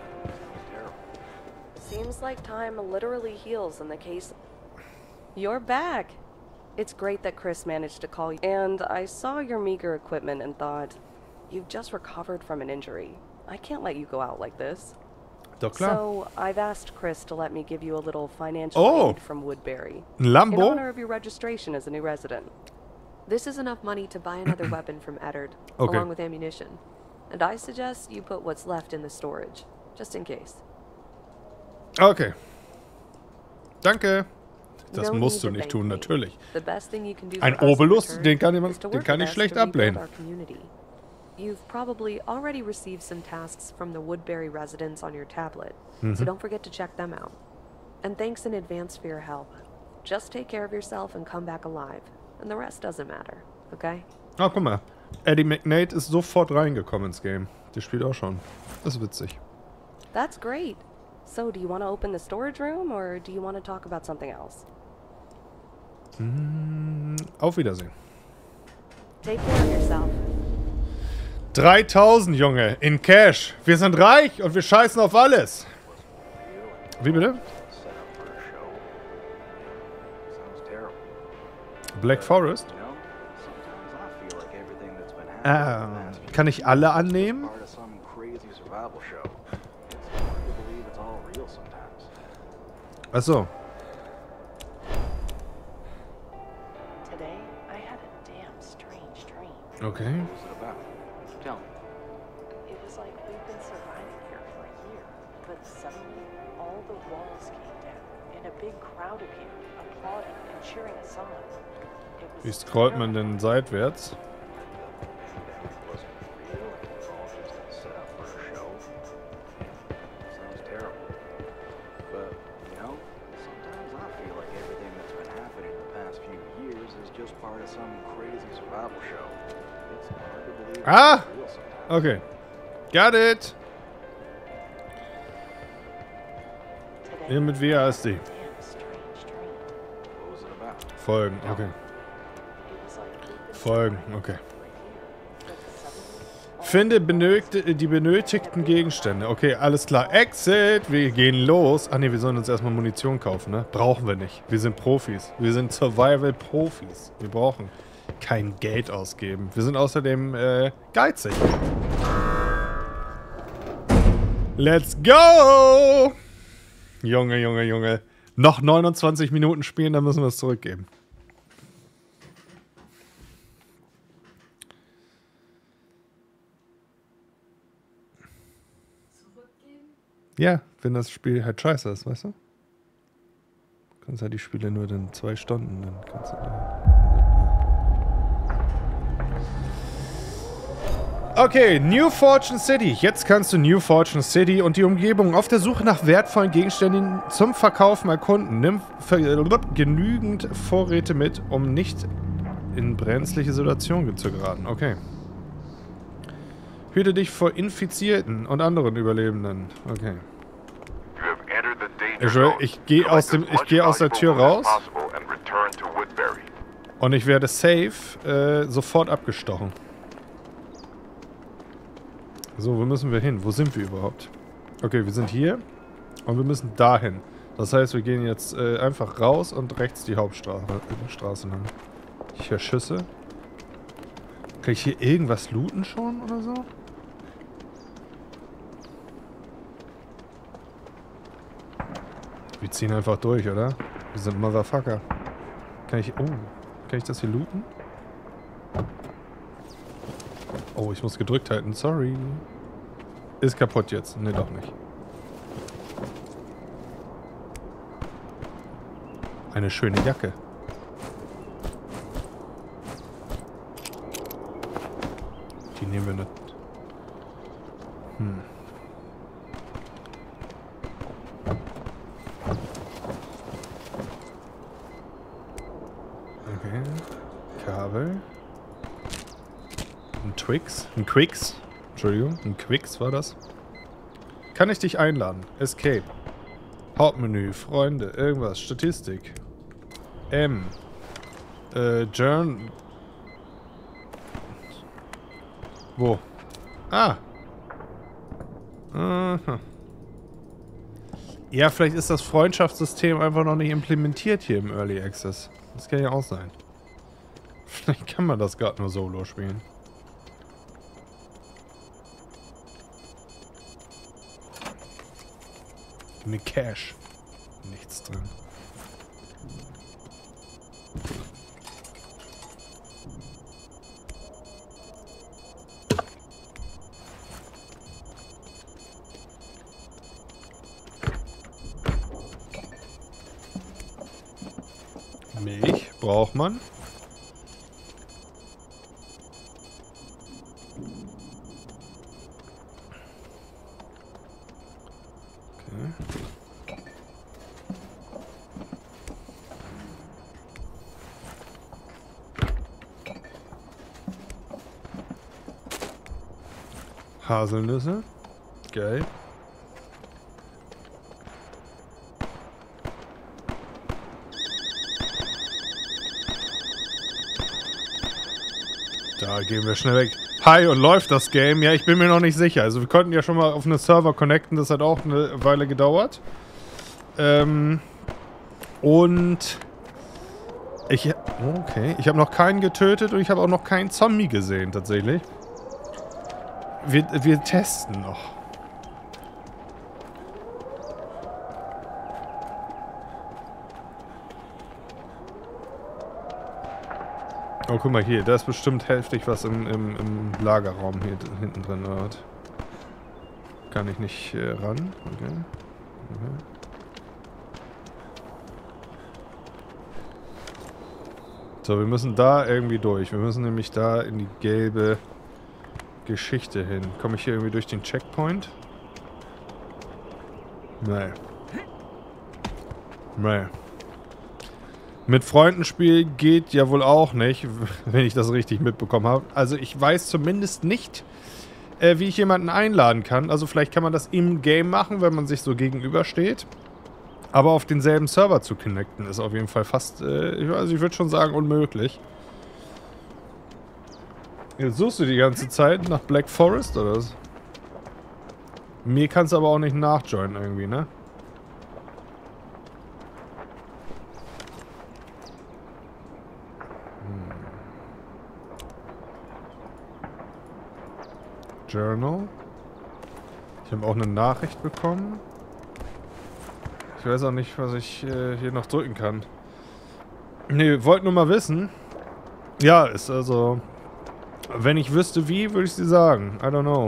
Seems like time literally heals in the case. You're back. It's great that Chris managed to call you. And I saw your meager equipment and thought, you've just recovered from an injury. I can't let you go out like this. Doch klar. So I've asked Chris to let me give you a little financial oh. aid from Woodbury. Ein Lambo? In honor of your registration as a new resident. This is enough money to buy another weapon from Eddard, okay. along with ammunition. And I suggest you put what's left in the storage, just in case. Okay. Danke. Das No musst du need to nicht tun, thank me. natürlich. The best thing you can do Ein for us in Obolus, return den kann, is ich, to den work kann with ich us schlecht to rebuild ablehnen. our community. You've probably already received some tasks from the Woodbury residents on your tablet, Mhm. so don't forget to check them out. And thanks in advance for your help. Just take care of yourself and come back alive, and the rest doesn't matter, okay? Ah, guck mal. Eddie McNate ist sofort reingekommen ins Game. Der spielt auch schon. Das ist witzig. That's great. So, do you want to open the storage room, or do you want to talk about something else? Mm, auf Wiedersehen. Take care of yourself. dreitausend, Junge, in Cash. Wir sind reich und wir scheißen auf alles. Wie bitte? Black Forest? Ah, kann ich alle annehmen? Achso. Today, I had a damn strange dream. Okay. It was like we've been surviving here for a year, but suddenly all the walls came down and a big crowd appeared, applauding and cheering us on. It was Wie scrollt man denn seitwärts? Ah! Okay. Got it! Hier mit W A S D. Folgen, okay. Folgen, okay. Finde benötigte, die benötigten Gegenstände. Okay, alles klar. Exit! Wir gehen los. Ach ne, wir sollen uns erstmal Munition kaufen, ne? Brauchen wir nicht. Wir sind Profis. Wir sind Survival-Profis. Wir brauchen kein Geld ausgeben. Wir sind außerdem äh, geizig. Let's go! Junge, Junge, Junge. Noch neunundzwanzig Minuten spielen, dann müssen wir es zurückgeben. Ja, wenn das Spiel halt scheiße ist, weißt du? Du kannst halt die Spiele nur dann zwei Stunden, dann kannst du da... Okay, New Fortune City. Jetzt kannst du New Fortune City und die Umgebung auf der Suche nach wertvollen Gegenständen zum Verkaufen erkunden. Nimm genügend Vorräte mit, um nicht in brenzliche Situationen zu geraten. Okay. Hüte dich vor Infizierten und anderen Überlebenden. Okay. Ich, ich gehe aus dem, ich gehe aus der Tür raus und ich werde safe äh, sofort abgestochen. So, wo müssen wir hin? Wo sind wir überhaupt? Okay, wir sind hier und wir müssen dahin. Das heißt, wir gehen jetzt äh, einfach raus und rechts die Hauptstraße äh, Straße lang. Ich höre Schüsse. Kann ich hier irgendwas looten schon oder so? Wir ziehen einfach durch, oder? Wir sind Motherfucker. Kann ich... Oh. Kann ich das hier looten? Oh, ich muss gedrückt halten. Sorry. Ist kaputt jetzt. Ne, doch nicht. Eine schöne Jacke. Die nehmen wir nicht. Hm. Okay. Kabel. Ein Twix. Ein Quicks. Entschuldigung. Ein Quicks war das. Kann ich dich einladen? Escape. Hauptmenü. Freunde. Irgendwas. Statistik. M. Äh, Journ. Wo? Ah. Aha. Ja, vielleicht ist das Freundschaftssystem einfach noch nicht implementiert hier im Early Access. Das kann ja auch sein. Vielleicht kann man das gerade nur solo spielen. Eine Cash. Nichts drin. Milch braucht man. Haselnüsse. Geil. Da gehen wir schnell weg. Hi, und läuft das Game? Ja, ich bin mir noch nicht sicher. Also wir konnten ja schon mal auf einen Server connecten. Das hat auch eine Weile gedauert. Ähm, und ich... Okay. Ich habe noch keinen getötet und ich habe auch noch keinen Zombie gesehen, tatsächlich. Wir, wir testen noch. Oh, guck mal hier. Da ist bestimmt heftig was im, im, im Lagerraum hier hinten drin. Oder? Kann ich nicht äh, ran. Okay. Okay. So, wir müssen da irgendwie durch. Wir müssen nämlich da in die gelbe Geschichte hin. Komme ich hier irgendwie durch den Checkpoint? Nee. Nee. Mit Freunden spielen geht ja wohl auch nicht, wenn ich das richtig mitbekommen habe. Also ich weiß zumindest nicht, äh, wie ich jemanden einladen kann. Also vielleicht kann man das im Game machen, wenn man sich so gegenübersteht. Aber auf denselben Server zu connecten ist auf jeden Fall fast, äh, also ich würde schon sagen, unmöglich. Jetzt suchst du die ganze Zeit nach Black Forest oder was? Mir kannst du aber auch nicht nachjoinen irgendwie, ne? Hm. Journal. Ich habe auch eine Nachricht bekommen. Ich weiß auch nicht, was ich äh, hier noch drücken kann. Nee, wollt nur mal wissen. Ja, ist also... Wenn ich wüsste wie, würde ich sie sagen. I don't know.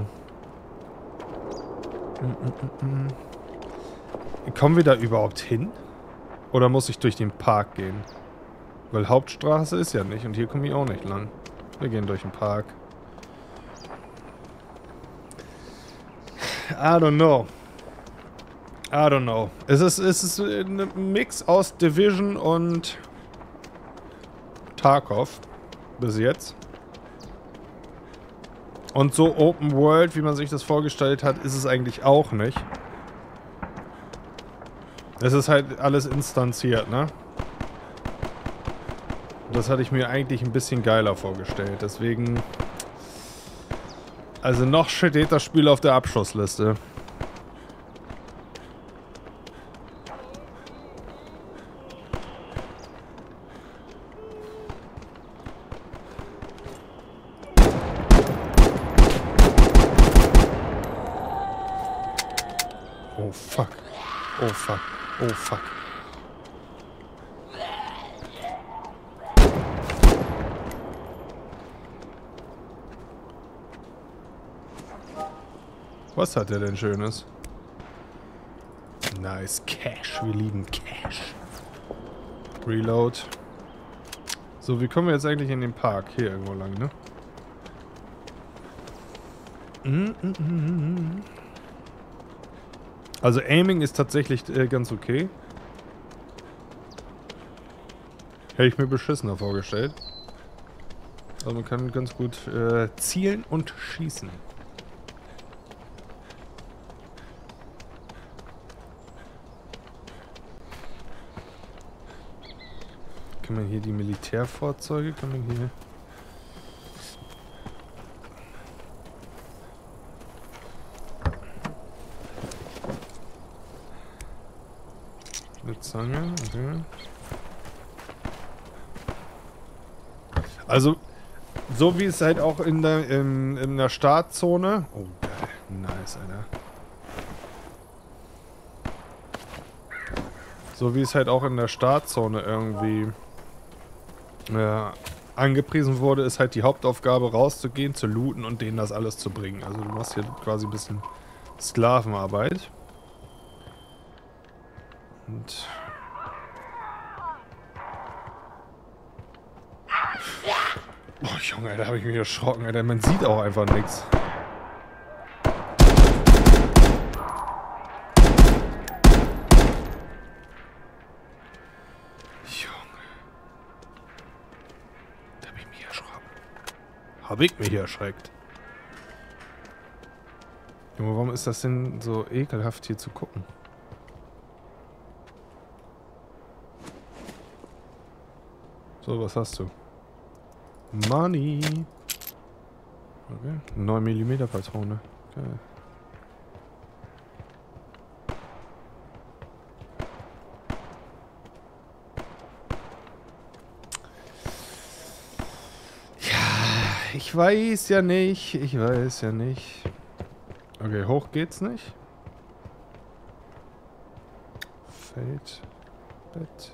Mm, mm, mm. Kommen wir da überhaupt hin? Oder muss ich durch den Park gehen? Weil Hauptstraße ist ja nicht und hier komme ich auch nicht lang. Wir gehen durch den Park. I don't know. I don't know. Es ist, es ist ein Mix aus Division und Tarkov. Bis jetzt. Und so Open World, wie man sich das vorgestellt hat, ist es eigentlich auch nicht. Es ist halt alles instanziert, ne? Das hatte ich mir eigentlich ein bisschen geiler vorgestellt. Deswegen... Also noch steht das Spiel auf der Abschlussliste. Oh fuck. Oh fuck. Oh fuck. Was hat er denn Schönes? Nice Cash. Wir lieben Cash. Reload. So, wie kommen wir jetzt eigentlich in den Park? Hier irgendwo lang, ne? Mm -mm -mm. Also Aiming ist tatsächlich äh, ganz okay. Hätte ich mir beschissener vorgestellt. Also man kann ganz gut äh, zielen und schießen. Kann man hier die Militärfahrzeuge, kann man hier... Eine Zange, okay. Also, so wie es halt auch in der, in, in der Startzone... Oh, geil. Nice, Alter. So wie es halt auch in der Startzone irgendwie... Ja, angepriesen wurde, ist halt die Hauptaufgabe rauszugehen, zu looten und denen das alles zu bringen. Also du machst hier quasi ein bisschen Sklavenarbeit. Und... Oh Junge, da habe ich mich erschrocken, Alter. Man sieht auch einfach nichts. Hab ich mich erschreckt. Junge, warum ist das denn so ekelhaft hier zu gucken? So, was hast du? Money. Okay. neun Millimeter Patrone. Geil. Ich weiß ja nicht. Ich weiß ja nicht. Okay, hoch geht's nicht. Feld. Bett.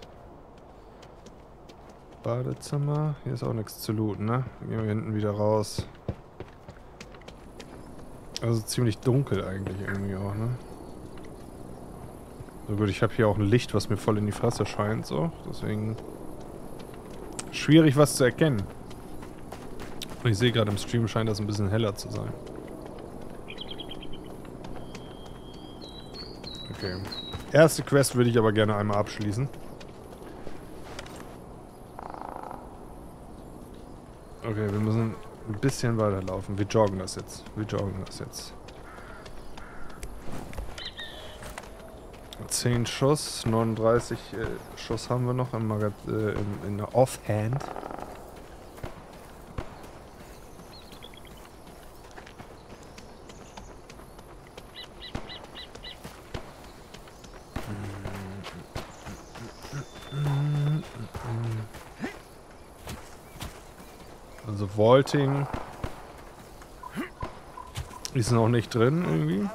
Badezimmer. Hier ist auch nichts zu looten, ne? Dann gehen wir hinten wieder raus. Also ziemlich dunkel eigentlich irgendwie auch, ne? So gut, ich habe hier auch ein Licht, was mir voll in die Fresse scheint, so. Deswegen... Schwierig, was zu erkennen. Und ich sehe gerade im Stream, scheint das ein bisschen heller zu sein. Okay. Erste Quest würde ich aber gerne einmal abschließen. Okay, wir müssen ein bisschen weiterlaufen. Wir joggen das jetzt. Wir joggen das jetzt. zehn Schuss, neununddreißig äh, Schuss haben wir noch im Magaz äh, in, in der Offhand. Also Vaulting ist noch nicht drin irgendwie.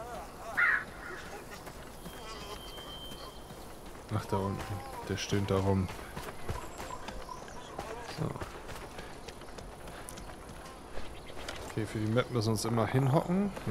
Ach, da unten. Der steht da rum. So. Okay, für die Map müssen wir uns immer hinhocken. So.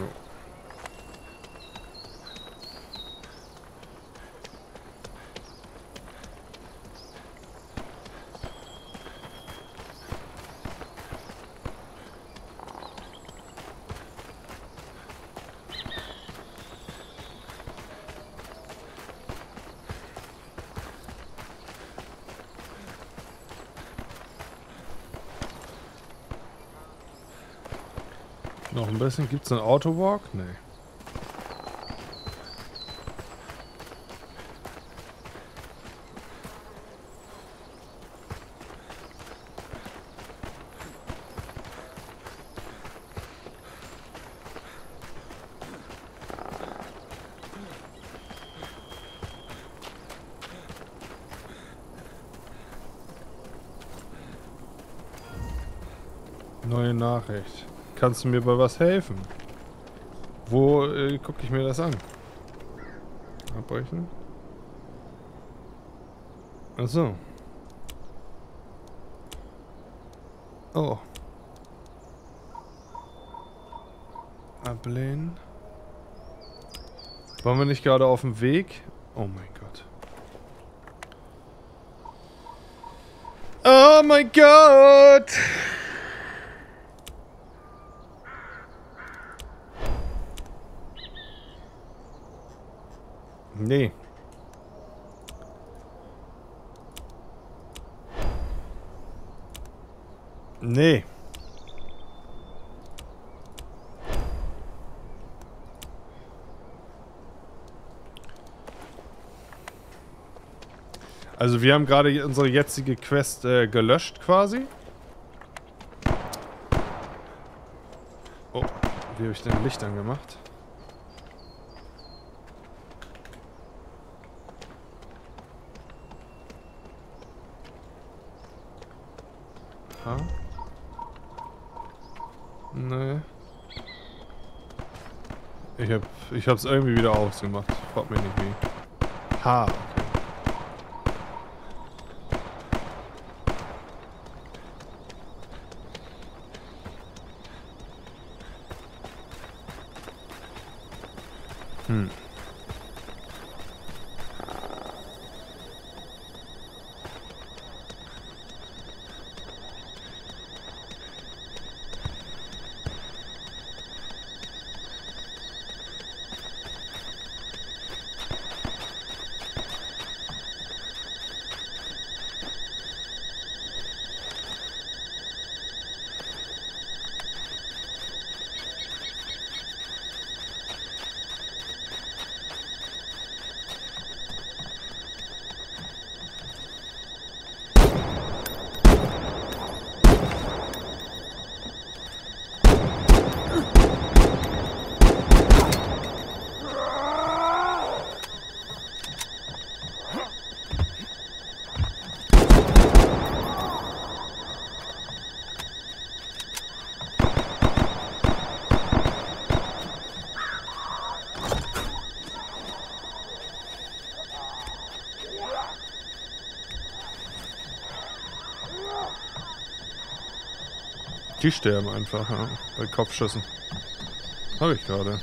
Noch ein bisschen. Gibt es einen Autowalk? Nee. Neue Nachricht. Kannst du mir bei was helfen? Wo äh, gucke ich mir das an? Abbrechen. Ach so. Oh. Ablehnen. Waren wir nicht gerade auf dem Weg? Oh mein Gott. Oh mein Gott! Nee. Nee. Also wir haben gerade unsere jetzige Quest äh, gelöscht quasi. Oh, wie habe ich denn Licht angemacht? Ha? Nee. Ich hab, ich hab's irgendwie wieder ausgemacht. Frag mich nicht wie. Ha, okay. Hm. Die sterben einfach, ja, bei Kopfschüssen. Habe ich gerade.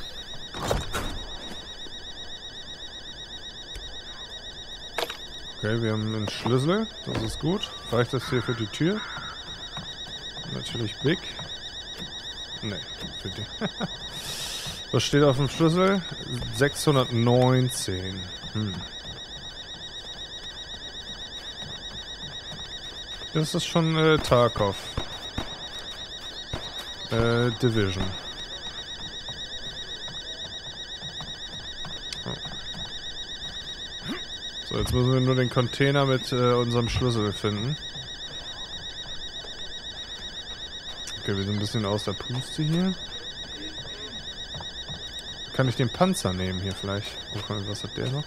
Okay, wir haben einen Schlüssel. Das ist gut. Reicht das hier für die Tür? Natürlich big. Nee, für die. Was steht auf dem Schlüssel? sechshundertneunzehn. Hm. Das ist schon äh, Tarkov. Äh, Division. Oh. So, jetzt müssen wir nur den Container mit äh, unserem Schlüssel finden. Okay, wir sind ein bisschen aus der Puste hier. Kann ich den Panzer nehmen hier vielleicht? Oh, was hat der noch?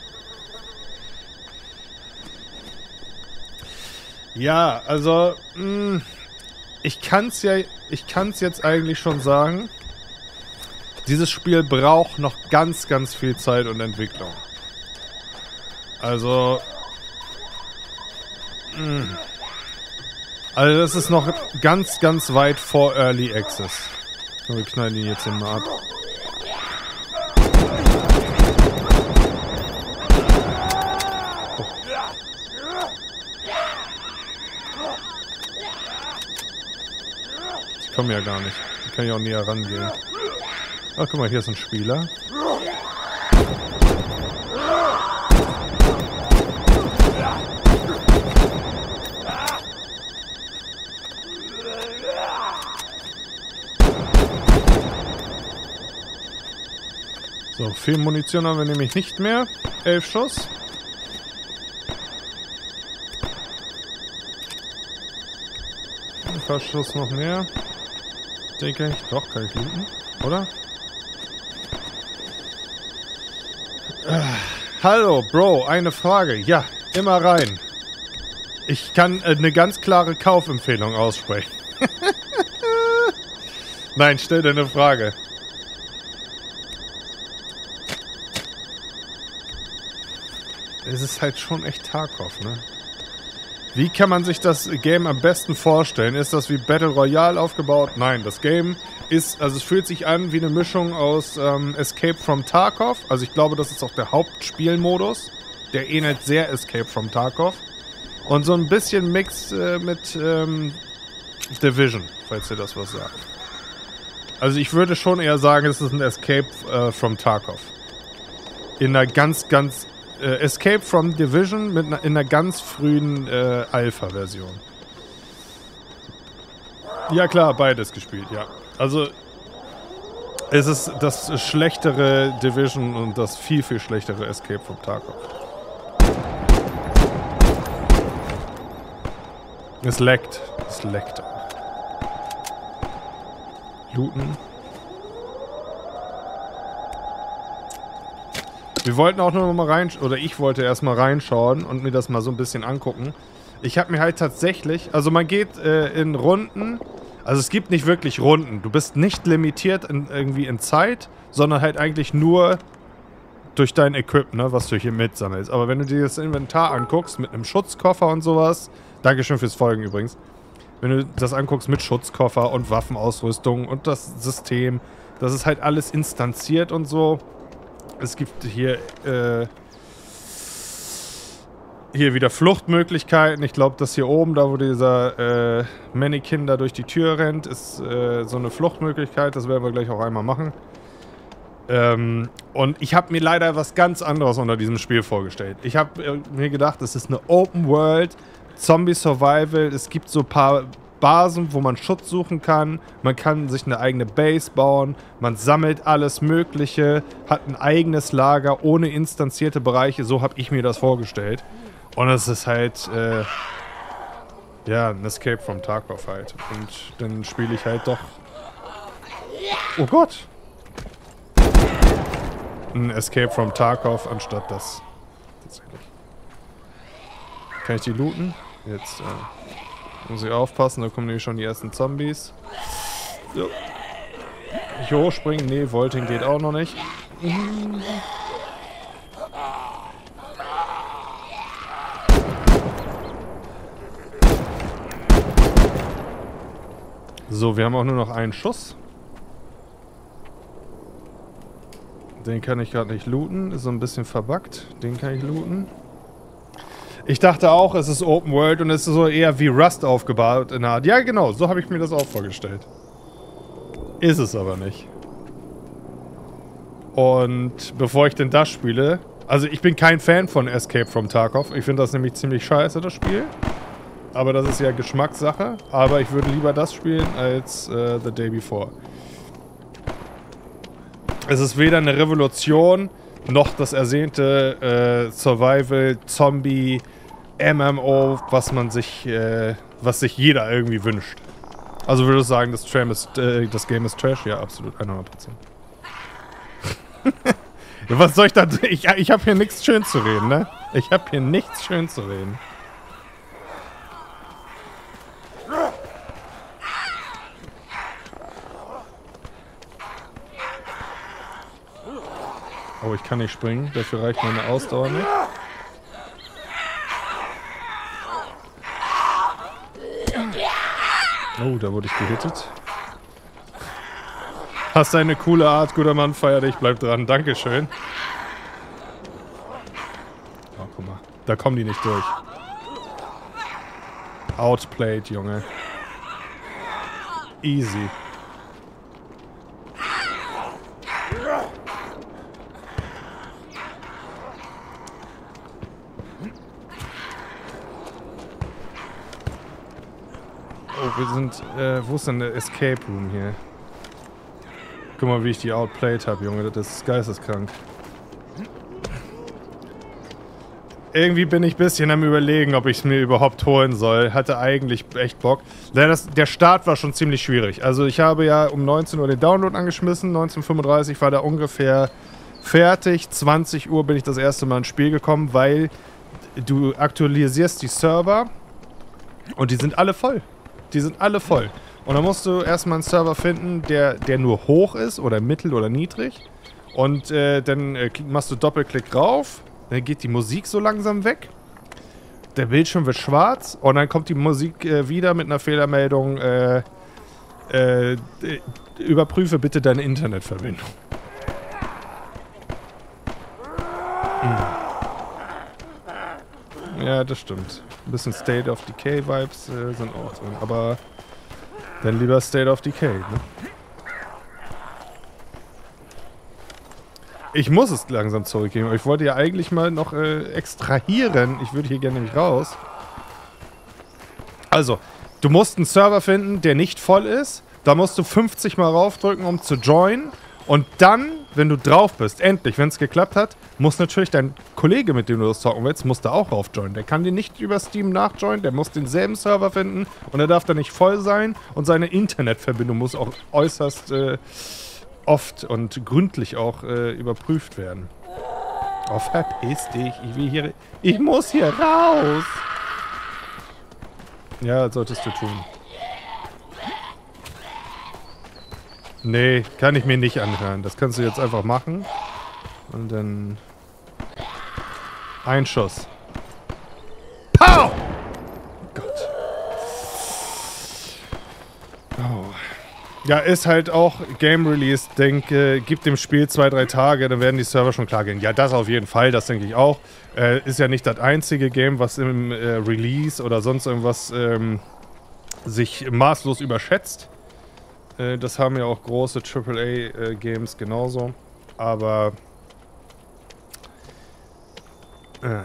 Ja, also... Mh, ich kann's ja, ich kann's jetzt eigentlich schon sagen. Dieses Spiel braucht noch ganz, ganz viel Zeit und Entwicklung. Also, mh. Also das ist noch ganz, ganz weit vor Early Access. Wir knallen ihn jetzt hier mal ab. Ich komme ja gar nicht. Da kann ich auch näher rangehen. Ach, guck mal, hier ist ein Spieler. So, viel Munition haben wir nämlich nicht mehr. Elf Schuss. Ein paar Schuss noch mehr. Denke ich. Doch, kann ich looten. Oder? Äh, hallo, Bro. Eine Frage. Ja, immer rein. Ich kann äh, eine ganz klare Kaufempfehlung aussprechen. Nein, stell dir eine Frage. Es ist halt schon echt Tarkov, ne? Wie kann man sich das Game am besten vorstellen? Ist das wie Battle Royale aufgebaut? Nein, das Game ist, also es fühlt sich an wie eine Mischung aus ähm, Escape from Tarkov. Also ich glaube, das ist auch der Hauptspielmodus. Der ähnelt sehr Escape from Tarkov. Und so ein bisschen Mix äh, mit ähm, Division, falls ihr das was sagt. Also ich würde schon eher sagen, es ist ein Escape äh, from Tarkov. In einer ganz, ganz Äh, Escape from Division mit na, in einer ganz frühen äh, Alpha-Version. Ja klar, beides gespielt, ja. Also es ist das schlechtere Division und das viel, viel schlechtere Escape from Tarkov. Es leckt. Es leckt. Looten. Wir wollten auch noch mal rein, oder ich wollte erstmal reinschauen und mir das mal so ein bisschen angucken. Ich habe mir halt tatsächlich, also man geht äh, in Runden, also es gibt nicht wirklich Runden. Du bist nicht limitiert in, irgendwie in Zeit, sondern halt eigentlich nur durch dein Equip, ne, was du hier mitsammelst. Aber wenn du dir das Inventar anguckst, mit einem Schutzkoffer und sowas, Dankeschön fürs Folgen übrigens, wenn du das anguckst mit Schutzkoffer und Waffenausrüstung und das System, das ist halt alles instanziert und so. Es gibt hier äh, hier wieder Fluchtmöglichkeiten. Ich glaube, das hier oben, da wo dieser äh, Mannequin da durch die Tür rennt, ist äh, so eine Fluchtmöglichkeit. Das werden wir gleich auch einmal machen. Ähm, und ich habe mir leider was ganz anderes unter diesem Spiel vorgestellt. Ich habe äh, mir gedacht, es ist eine Open World, Zombie Survival. Es gibt so ein paar Basen, wo man Schutz suchen kann. Man kann sich eine eigene Base bauen. Man sammelt alles Mögliche, hat ein eigenes Lager ohne instanzierte Bereiche. So habe ich mir das vorgestellt. Und es ist halt, äh, ja, ein Escape from Tarkov halt. Und dann spiele ich halt doch... Oh Gott! Ein Escape from Tarkov anstatt das. Tatsächlich. Kann ich die looten? Jetzt, äh... muss ich aufpassen, da kommen nämlich schon die ersten Zombies. So. Ich hochspringen? Nee, Volting geht auch noch nicht. So, wir haben auch nur noch einen Schuss. Den kann ich gerade nicht looten. Ist so ein bisschen verbuggt. Den kann ich looten. Ich dachte auch, es ist Open World und es ist so eher wie Rust aufgebaut in der Art. Ja, genau, so habe ich mir das auch vorgestellt. Ist es aber nicht. Und bevor ich denn das spiele... Also ich bin kein Fan von Escape from Tarkov. Ich finde das nämlich ziemlich scheiße, das Spiel. Aber das ist ja Geschmackssache. Aber ich würde lieber das spielen als äh, The Day Before. Es ist weder eine Revolution... noch das ersehnte äh, Survival-Zombie M M O, was man sich, äh, was sich jeder irgendwie wünscht. Also würde ich sagen, das, Tram ist, äh, das Game ist Trash? Ja, absolut, hundert Prozent. Ja, was soll ich da... Ich, ich habe hier nichts schön zu reden, ne? Ich habe hier nichts schön zu reden. Oh, ich kann nicht springen. Dafür reicht meine Ausdauer nicht. Oh, da wurde ich gehittet. Hast eine coole Art, guter Mann, feier dich, bleib dran. Dankeschön. Oh, guck mal. Da kommen die nicht durch. Outplayed, Junge. Easy. Oh, wir sind, äh, wo ist denn der Escape Room hier? Guck mal, wie ich die outplayed habe, Junge. Das ist geisteskrank. Irgendwie bin ich ein bisschen am Überlegen, ob ich es mir überhaupt holen soll. Hatte eigentlich echt Bock. Das, der Start war schon ziemlich schwierig. Also ich habe ja um neunzehn Uhr den Download angeschmissen. neunzehn Uhr fünfunddreißig war da ungefähr fertig. zwanzig Uhr bin ich das erste Mal ins Spiel gekommen, weil du aktualisierst die Server und die sind alle voll. Die sind alle voll. Und dann musst du erstmal einen Server finden, der, der nur hoch ist oder mittel oder niedrig. Und äh, dann äh, machst du Doppelklick rauf. Dann geht die Musik so langsam weg. Der Bildschirm wird schwarz. Und dann kommt die Musik äh, wieder mit einer Fehlermeldung. Äh, äh, überprüfe bitte deine Internetverbindung. Hm. Ja, das stimmt. Ein bisschen State of Decay-Vibes äh, sind auch drin. Aber dann lieber State of Decay, ne? Ich muss es langsam zurückgeben. Ich wollte ja eigentlich mal noch äh, extrahieren. Ich würde hier gerne nämlich raus. Also, du musst einen Server finden, der nicht voll ist. Da musst du fünfzig Mal raufdrücken, um zu joinen. Und dann, wenn du drauf bist, endlich, wenn es geklappt hat, muss natürlich dein Kollege, mit dem du das zocken willst, muss da auch rauf joinen. Der kann dir nicht über Steam nachjoinen, der muss denselben Server finden und er darf da nicht voll sein. Und seine Internetverbindung muss auch äußerst äh, oft und gründlich auch äh, überprüft werden. Oh, verpiss dich, ich will hier... Ich muss hier raus! Ja, das solltest du tun. Nee, kann ich mir nicht anhören. Das kannst du jetzt einfach machen. Und dann... Ein Schuss. Pow! Gott. Oh. Ja, ist halt auch Game Release. Denke, gibt dem Spiel zwei, drei Tage, dann werden die Server schon klar gehen. Ja, das auf jeden Fall, das denke ich auch. Äh, ist ja nicht das einzige Game, was im äh, Release oder sonst irgendwas ähm, sich maßlos überschätzt. Äh, das haben ja auch große Triple A Games äh, genauso. Aber... Äh.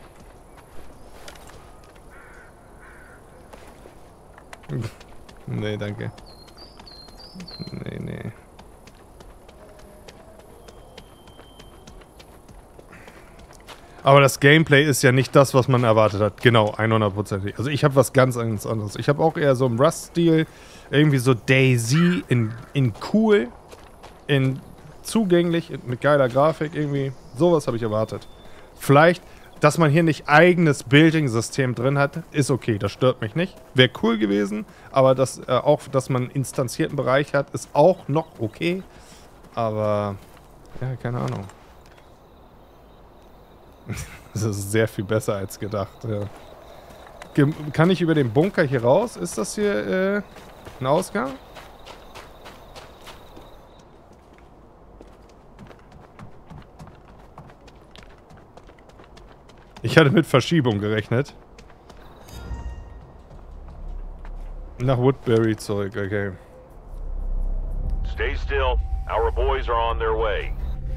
Nee, danke. Nee, nee. Aber das Gameplay ist ja nicht das, was man erwartet hat. Genau, hundert-prozentig. Also ich habe was ganz, ganz anderes. Ich habe auch eher so im Rust-Stil, irgendwie so DayZ in, in cool, in zugänglich, mit geiler Grafik irgendwie. Sowas habe ich erwartet. Vielleicht, dass man hier nicht eigenes Building-System drin hat, ist okay, das stört mich nicht. Wäre cool gewesen, aber das, äh, auch, dass man einen instanzierten Bereich hat, ist auch noch okay. Aber, ja, keine Ahnung. Das ist sehr viel besser als gedacht, ja. Ge- Kann ich über den Bunker hier raus? Ist das hier äh, ein Ausgang? Ich hatte mit Verschiebung gerechnet. Nach Woodbury zurück, okay. Stay still. Our boys are on their way.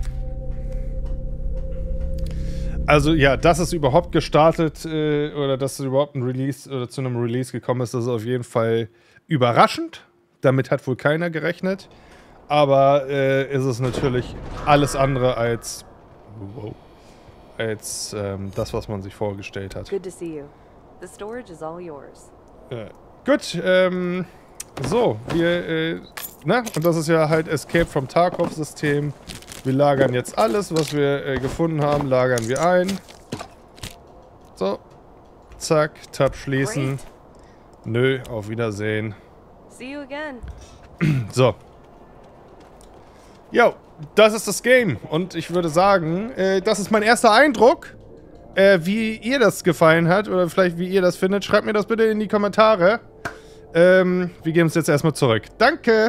Also ja, dass es überhaupt gestartet äh, oder dass es überhaupt ein Release oder zu einem Release gekommen ist, das ist auf jeden Fall überraschend. Damit hat wohl keiner gerechnet. Aber äh, ist es natürlich alles andere als wow, als ähm, das, was man sich vorgestellt hat. Good to see you. The storage is all yours. Äh, gut, ähm, so, wir, äh, na, und das ist ja halt Escape from Tarkov-System. Wir lagern jetzt alles, was wir äh, gefunden haben, lagern wir ein. So, zack, Tab schließen. Great. Nö, auf Wiedersehen. See you again. So. Jo, das ist das Game. Und ich würde sagen, äh, das ist mein erster Eindruck. Äh, wie ihr das gefallen hat oder vielleicht wie ihr das findet, schreibt mir das bitte in die Kommentare. Ähm, wir geben es jetzt erstmal zurück. Danke!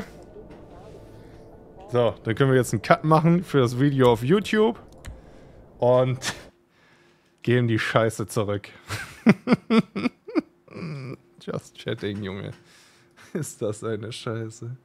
So, dann können wir jetzt einen Cut machen für das Video auf YouTube. Und geben die Scheiße zurück. Just chatting, Junge. Ist das eine Scheiße.